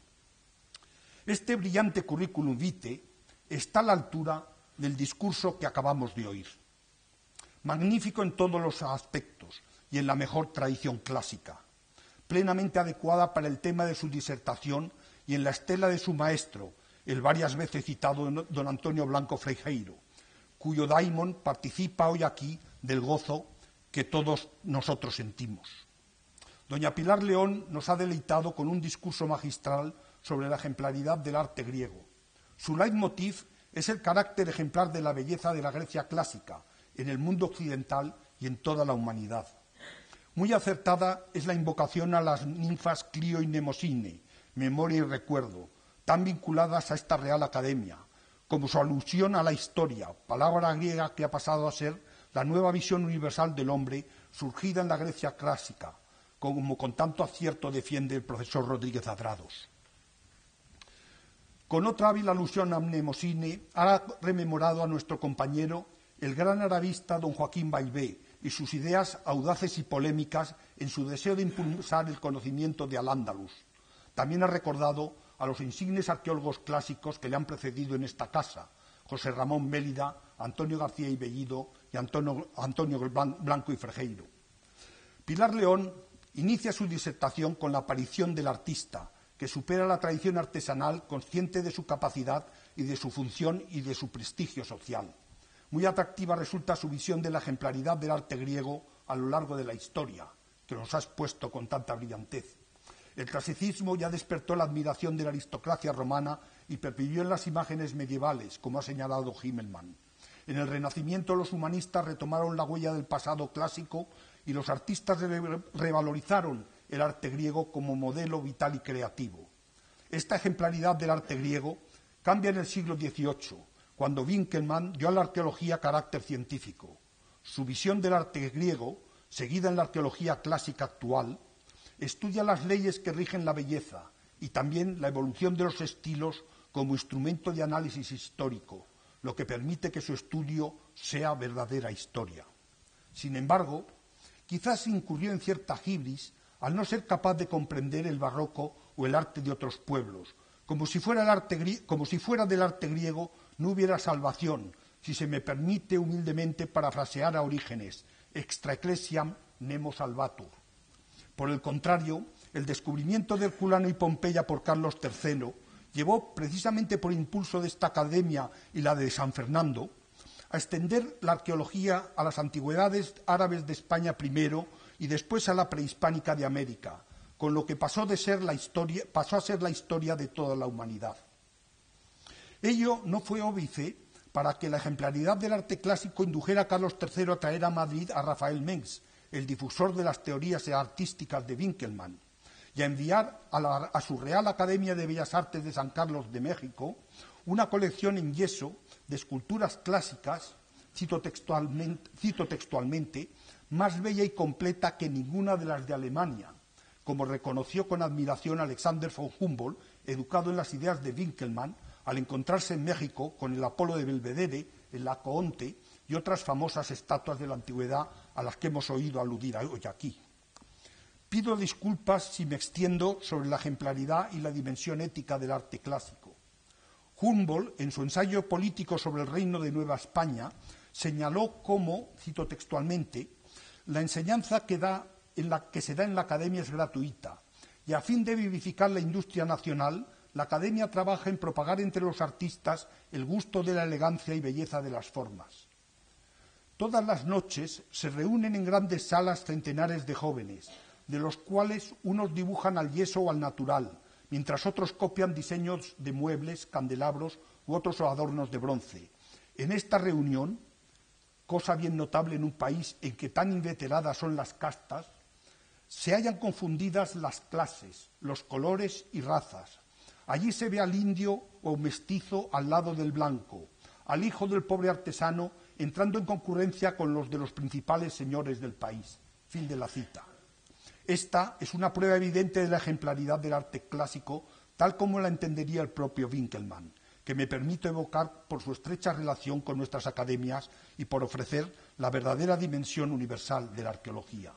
[SPEAKER 3] Este brillante currículum vitae está a la altura del discurso que acabamos de oír. Magnífico en todos los aspectos y en la mejor tradición clásica, plenamente adecuada para el tema de su disertación y en la estela de su maestro, el varias veces citado don Antonio Blanco Frejeiro, cuyo daimon participa hoy aquí del gozo que todos nosotros sentimos. Doña Pilar León nos ha deleitado con un discurso magistral sobre la ejemplaridad del arte griego. Su leitmotiv es el carácter ejemplar de la belleza de la Grecia clásica en el mundo occidental y en toda la humanidad. Muy acertada es la invocación a las ninfas Clio y Mnemosine, memoria y recuerdo, tan vinculadas a esta Real Academia, como su alusión a la historia, palabra griega que ha pasado a ser la nueva visión universal del hombre surgida en la Grecia clásica, como con tanto acierto defiende el profesor Rodríguez Adrados. Con otra hábil alusión a Mnemosine, ha rememorado a nuestro compañero el gran arabista don Joaquín Baibé y sus ideas audaces y polémicas en su deseo de impulsar el conocimiento de Al-Ándalus. También ha recordado a los insignes arqueólogos clásicos que le han precedido en esta casa, José Ramón Mélida, Antonio García y Bellido y Antonio Blanco y Frejeiro. Pilar León inicia su disertación con la aparición del artista, que supera la tradición artesanal, consciente de su capacidad y de su función y de su prestigio social. Muy atractiva resulta su visión de la ejemplaridad del arte griego a lo largo de la historia, que nos ha expuesto con tanta brillantez. El clasicismo ya despertó la admiración de la aristocracia romana y pervivió en las imágenes medievales, como ha señalado Himmelmann. En el Renacimiento los humanistas retomaron la huella del pasado clásico y los artistas revalorizaron el arte griego como modelo vital y creativo. Esta ejemplaridad del arte griego cambia en el siglo XVIII, cuando Winckelmann dio a la arqueología carácter científico. Su visión del arte griego, seguida en la arqueología clásica actual, estudia las leyes que rigen la belleza y también la evolución de los estilos como instrumento de análisis histórico, lo que permite que su estudio sea verdadera historia. Sin embargo, quizás incurrió en cierta hibris al no ser capaz de comprender el barroco o el arte de otros pueblos, como si fuera del arte griego no hubiera salvación, si se me permite humildemente parafrasear a Orígenes, extra ecclesiam nemo salvatur. Por el contrario, el descubrimiento de Herculano y Pompeya por Carlos III llevó, precisamente por impulso de esta academia y la de San Fernando, a extender la arqueología a las antigüedades árabes de España primero y después a la prehispánica de América, con lo que pasó a ser la historia de toda la humanidad. Ello no fue óbice para que la ejemplaridad del arte clásico indujera a Carlos III a traer a Madrid a Rafael Mengs, el difusor de las teorías artísticas de Winckelmann, y a enviar a su Real Academia de Bellas Artes de San Carlos de México una colección en yeso de esculturas clásicas, cito textualmente, más bella y completa que ninguna de las de Alemania, como reconoció con admiración Alexander von Humboldt, educado en las ideas de Winckelmann, al encontrarse en México con el Apolo de Belvedere, el Laocoonte y otras famosas estatuas de la antigüedad a las que hemos oído aludir hoy aquí. Pido disculpas si me extiendo sobre la ejemplaridad y la dimensión ética del arte clásico. Humboldt, en su ensayo político sobre el reino de Nueva España, señaló cómo, cito textualmente, la enseñanza que se da en la academia es gratuita y a fin de vivificar la industria nacional, la academia trabaja en propagar entre los artistas el gusto de la elegancia y belleza de las formas. Todas las noches se reúnen en grandes salas centenares de jóvenes, de los cuales unos dibujan al yeso o al natural, mientras otros copian diseños de muebles, candelabros u otros adornos de bronce. En esta reunión, cosa bien notable en un país en que tan inveteradas son las castas, se hallan confundidas las clases, los colores y razas. Allí se ve al indio o mestizo al lado del blanco, al hijo del pobre artesano entrando en concurrencia con los de los principales señores del país. Fin de la cita. Esta es una prueba evidente de la ejemplaridad del arte clásico, tal como la entendería el propio Winckelmann, que me permito evocar por su estrecha relación con nuestras academias y por ofrecer la verdadera dimensión universal de la arqueología.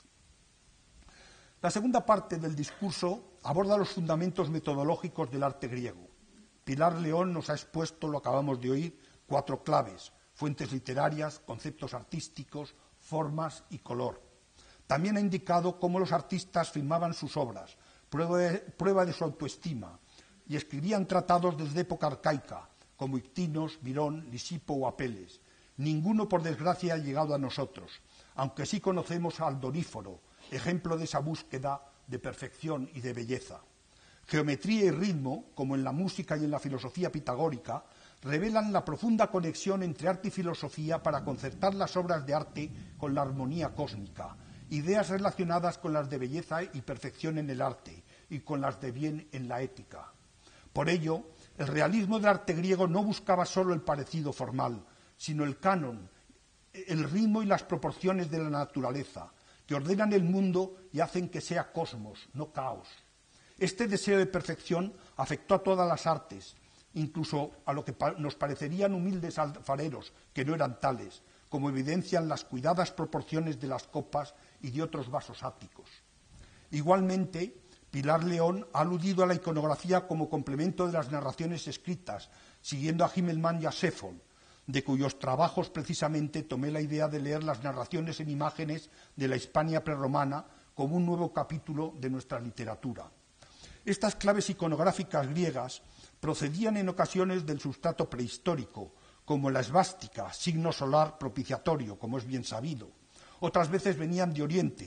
[SPEAKER 3] La segunda parte del discurso aborda los fundamentos metodológicos del arte griego. Pilar León nos ha expuesto, lo acabamos de oír, 4 claves: fuentes literarias, conceptos artísticos, formas y color. También ha indicado cómo los artistas filmaban sus obras, prueba de su autoestima, y escribían tratados desde época arcaica, como Ictinos, Virón, Lisipo o Apeles. Ninguno, por desgracia, ha llegado a nosotros, aunque sí conocemos al Doríforo, ejemplo de esa búsqueda de perfección y de belleza. Geometría y ritmo, como en la música y en la filosofía pitagórica, revelan la profunda conexión entre arte y filosofía para concertar las obras de arte con la armonía cósmica, ideas relacionadas con las de belleza y perfección en el arte y con las de bien en la ética. Por ello, el realismo del arte griego no buscaba solo el parecido formal, sino el canon, el ritmo y las proporciones de la naturaleza, que ordenan el mundo y hacen que sea cosmos, no caos. Este deseo de perfección afectó a todas las artes, incluso a lo que nos parecerían humildes alfareros, que no eran tales, como evidencian las cuidadas proporciones de las copas y de otros vasos áticos. Igualmente, Pilar León ha aludido a la iconografía como complemento de las narraciones escritas, siguiendo a Himmelmann y a Sefon, de cuyos trabajos precisamente tomé la idea de leer las narraciones en imágenes de la Hispania prerromana como un nuevo capítulo de nuestra literatura. Estas claves iconográficas griegas procedían en ocasiones del sustrato prehistórico, como la esvástica, signo solar propiciatorio, como es bien sabido. Otras veces venían de Oriente,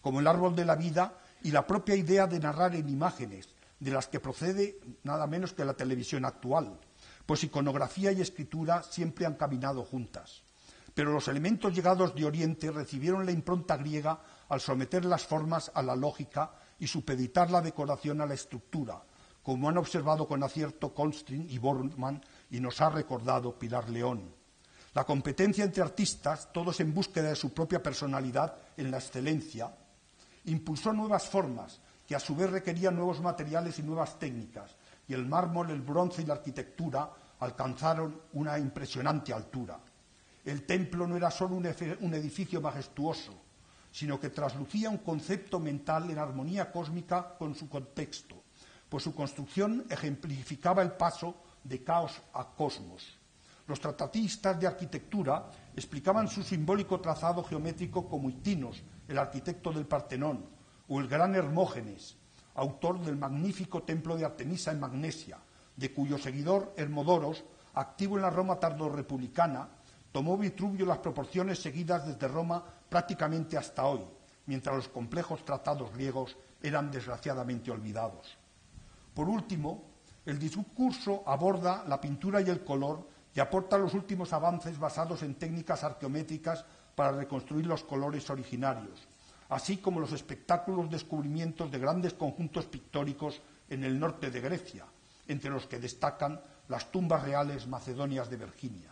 [SPEAKER 3] como el árbol de la vida y la propia idea de narrar en imágenes, de las que procede nada menos que la televisión actual, pues iconografía y escritura siempre han caminado juntas. Pero los elementos llegados de Oriente recibieron la impronta griega al someter las formas a la lógica y supeditar la decoración a la estructura, como han observado con acierto Colston y Bormann y nos ha recordado Pilar León. La competencia entre artistas, todos en búsqueda de su propia personalidad en la excelencia, impulsó nuevas formas que a su vez requerían nuevos materiales y nuevas técnicas, y el mármol, el bronce y la arquitectura alcanzaron una impresionante altura. El templo no era solo un edificio majestuoso, sino que traslucía un concepto mental en armonía cósmica con su contexto, pues su construcción ejemplificaba el paso de caos a cosmos. Los tratatistas de arquitectura explicaban su simbólico trazado geométrico como Ictinos, el arquitecto del Partenón, o el gran Hermógenes, autor del magnífico templo de Artemisa en Magnesia, de cuyo seguidor Hermodoros, activo en la Roma tardorrepublicana, tomó Vitruvio las proporciones seguidas desde Roma prácticamente hasta hoy, mientras los complejos tratados griegos eran desgraciadamente olvidados. Por último, el discurso aborda la pintura y el color y aporta los últimos avances basados en técnicas arqueométricas para reconstruir los colores originarios, así como los espectáculos descubrimientos de grandes conjuntos pictóricos en el norte de Grecia, entre los que destacan las tumbas reales macedonias de Virginia.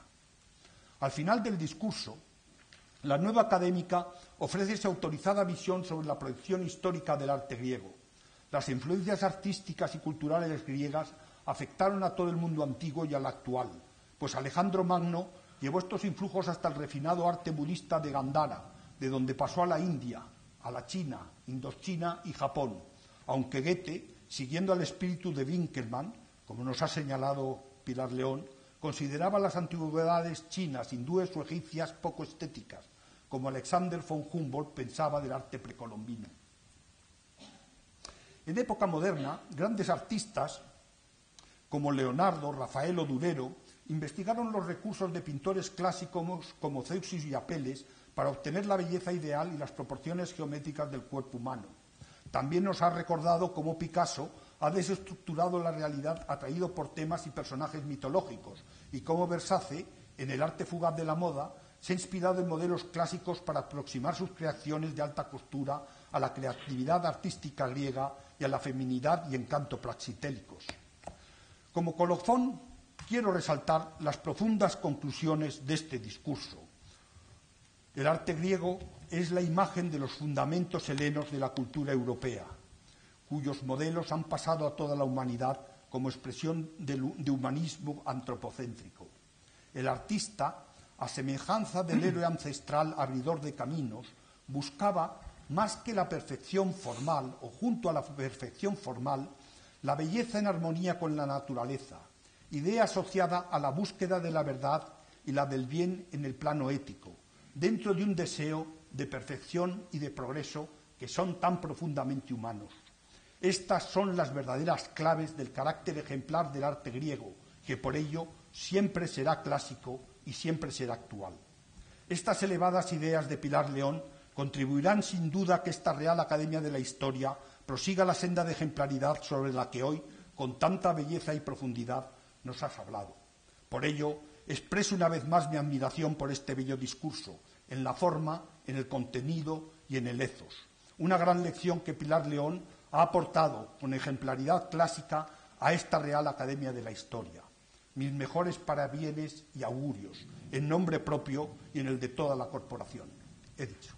[SPEAKER 3] Al final del discurso, la nueva académica ofrece su autorizada visión sobre la proyección histórica del arte griego. Las influencias artísticas y culturales griegas afectaron a todo el mundo antiguo y al actual, pues Alejandro Magno llevó estos influjos hasta el refinado arte budista de Gandhara, de donde pasó a la India, a la China, Indochina y Japón, aunque Goethe, siguiendo al espíritu de Winckelmann, como nos ha señalado Pilar León, consideraba las antigüedades chinas, hindúes o egipcias poco estéticas, como Alexander von Humboldt pensaba del arte precolombino. En época moderna, grandes artistas como Leonardo, Rafael o Durero investigaron los recursos de pintores clásicos como Zeuxis y Apeles para obtener la belleza ideal y las proporciones geométricas del cuerpo humano. También nos ha recordado cómo Picasso ha desestructurado la realidad atraído por temas y personajes mitológicos, y cómo Versace, en el arte fugaz de la moda, se ha inspirado en modelos clásicos para aproximar sus creaciones de alta costura a la creatividad artística griega y a la feminidad y encanto praxitélicos. Como colofón, quiero resaltar las profundas conclusiones de este discurso. El arte griego es la imagen de los fundamentos helenos de la cultura europea, cuyos modelos han pasado a toda la humanidad como expresión de humanismo antropocéntrico. El artista, a semejanza del héroe ancestral abridor de caminos, buscaba, más que la perfección formal o junto a la perfección formal, la belleza en armonía con la naturaleza, idea asociada a la búsqueda de la verdad y la del bien en el plano ético, dentro de un deseo de perfección y de progreso que son tan profundamente humanos. Estas son las verdaderas claves del carácter ejemplar del arte griego, que por ello siempre será clásico y siempre será actual. Estas elevadas ideas de Pilar León contribuirán sin duda a que esta Real Academia de la Historia prosiga la senda de ejemplaridad sobre la que hoy, con tanta belleza y profundidad, nos has hablado. Por ello, expreso una vez más mi admiración por este bello discurso, en la forma, en el contenido y en el ethos. Una gran lección que Pilar León ha aportado con ejemplaridad clásica a esta Real Academia de la Historia. Mis mejores parabienes y augurios, en nombre propio y en el de toda la corporación. He dicho.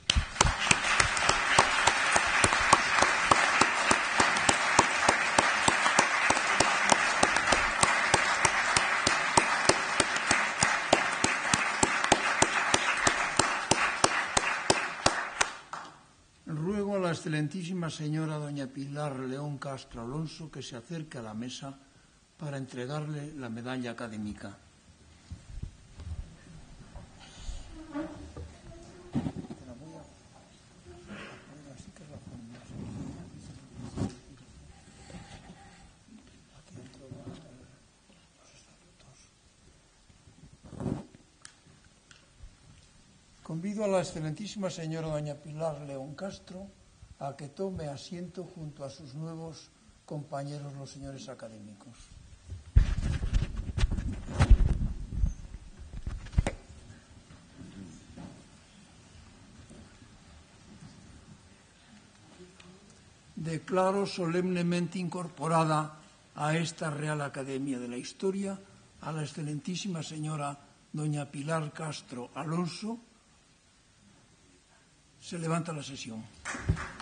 [SPEAKER 1] Ruego a la excelentísima señora doña Pilar León Castro Alonso que se acerque a la mesa para entregarle la medalla académica. Convido a la excelentísima señora doña Pilar León Castro a que tome asiento junto a sus nuevos compañeros, los señores académicos. Declaro solemnemente incorporada a esta Real Academia de la Historia a la excelentísima señora doña Pilar Castro Alonso. Se levanta la sesión.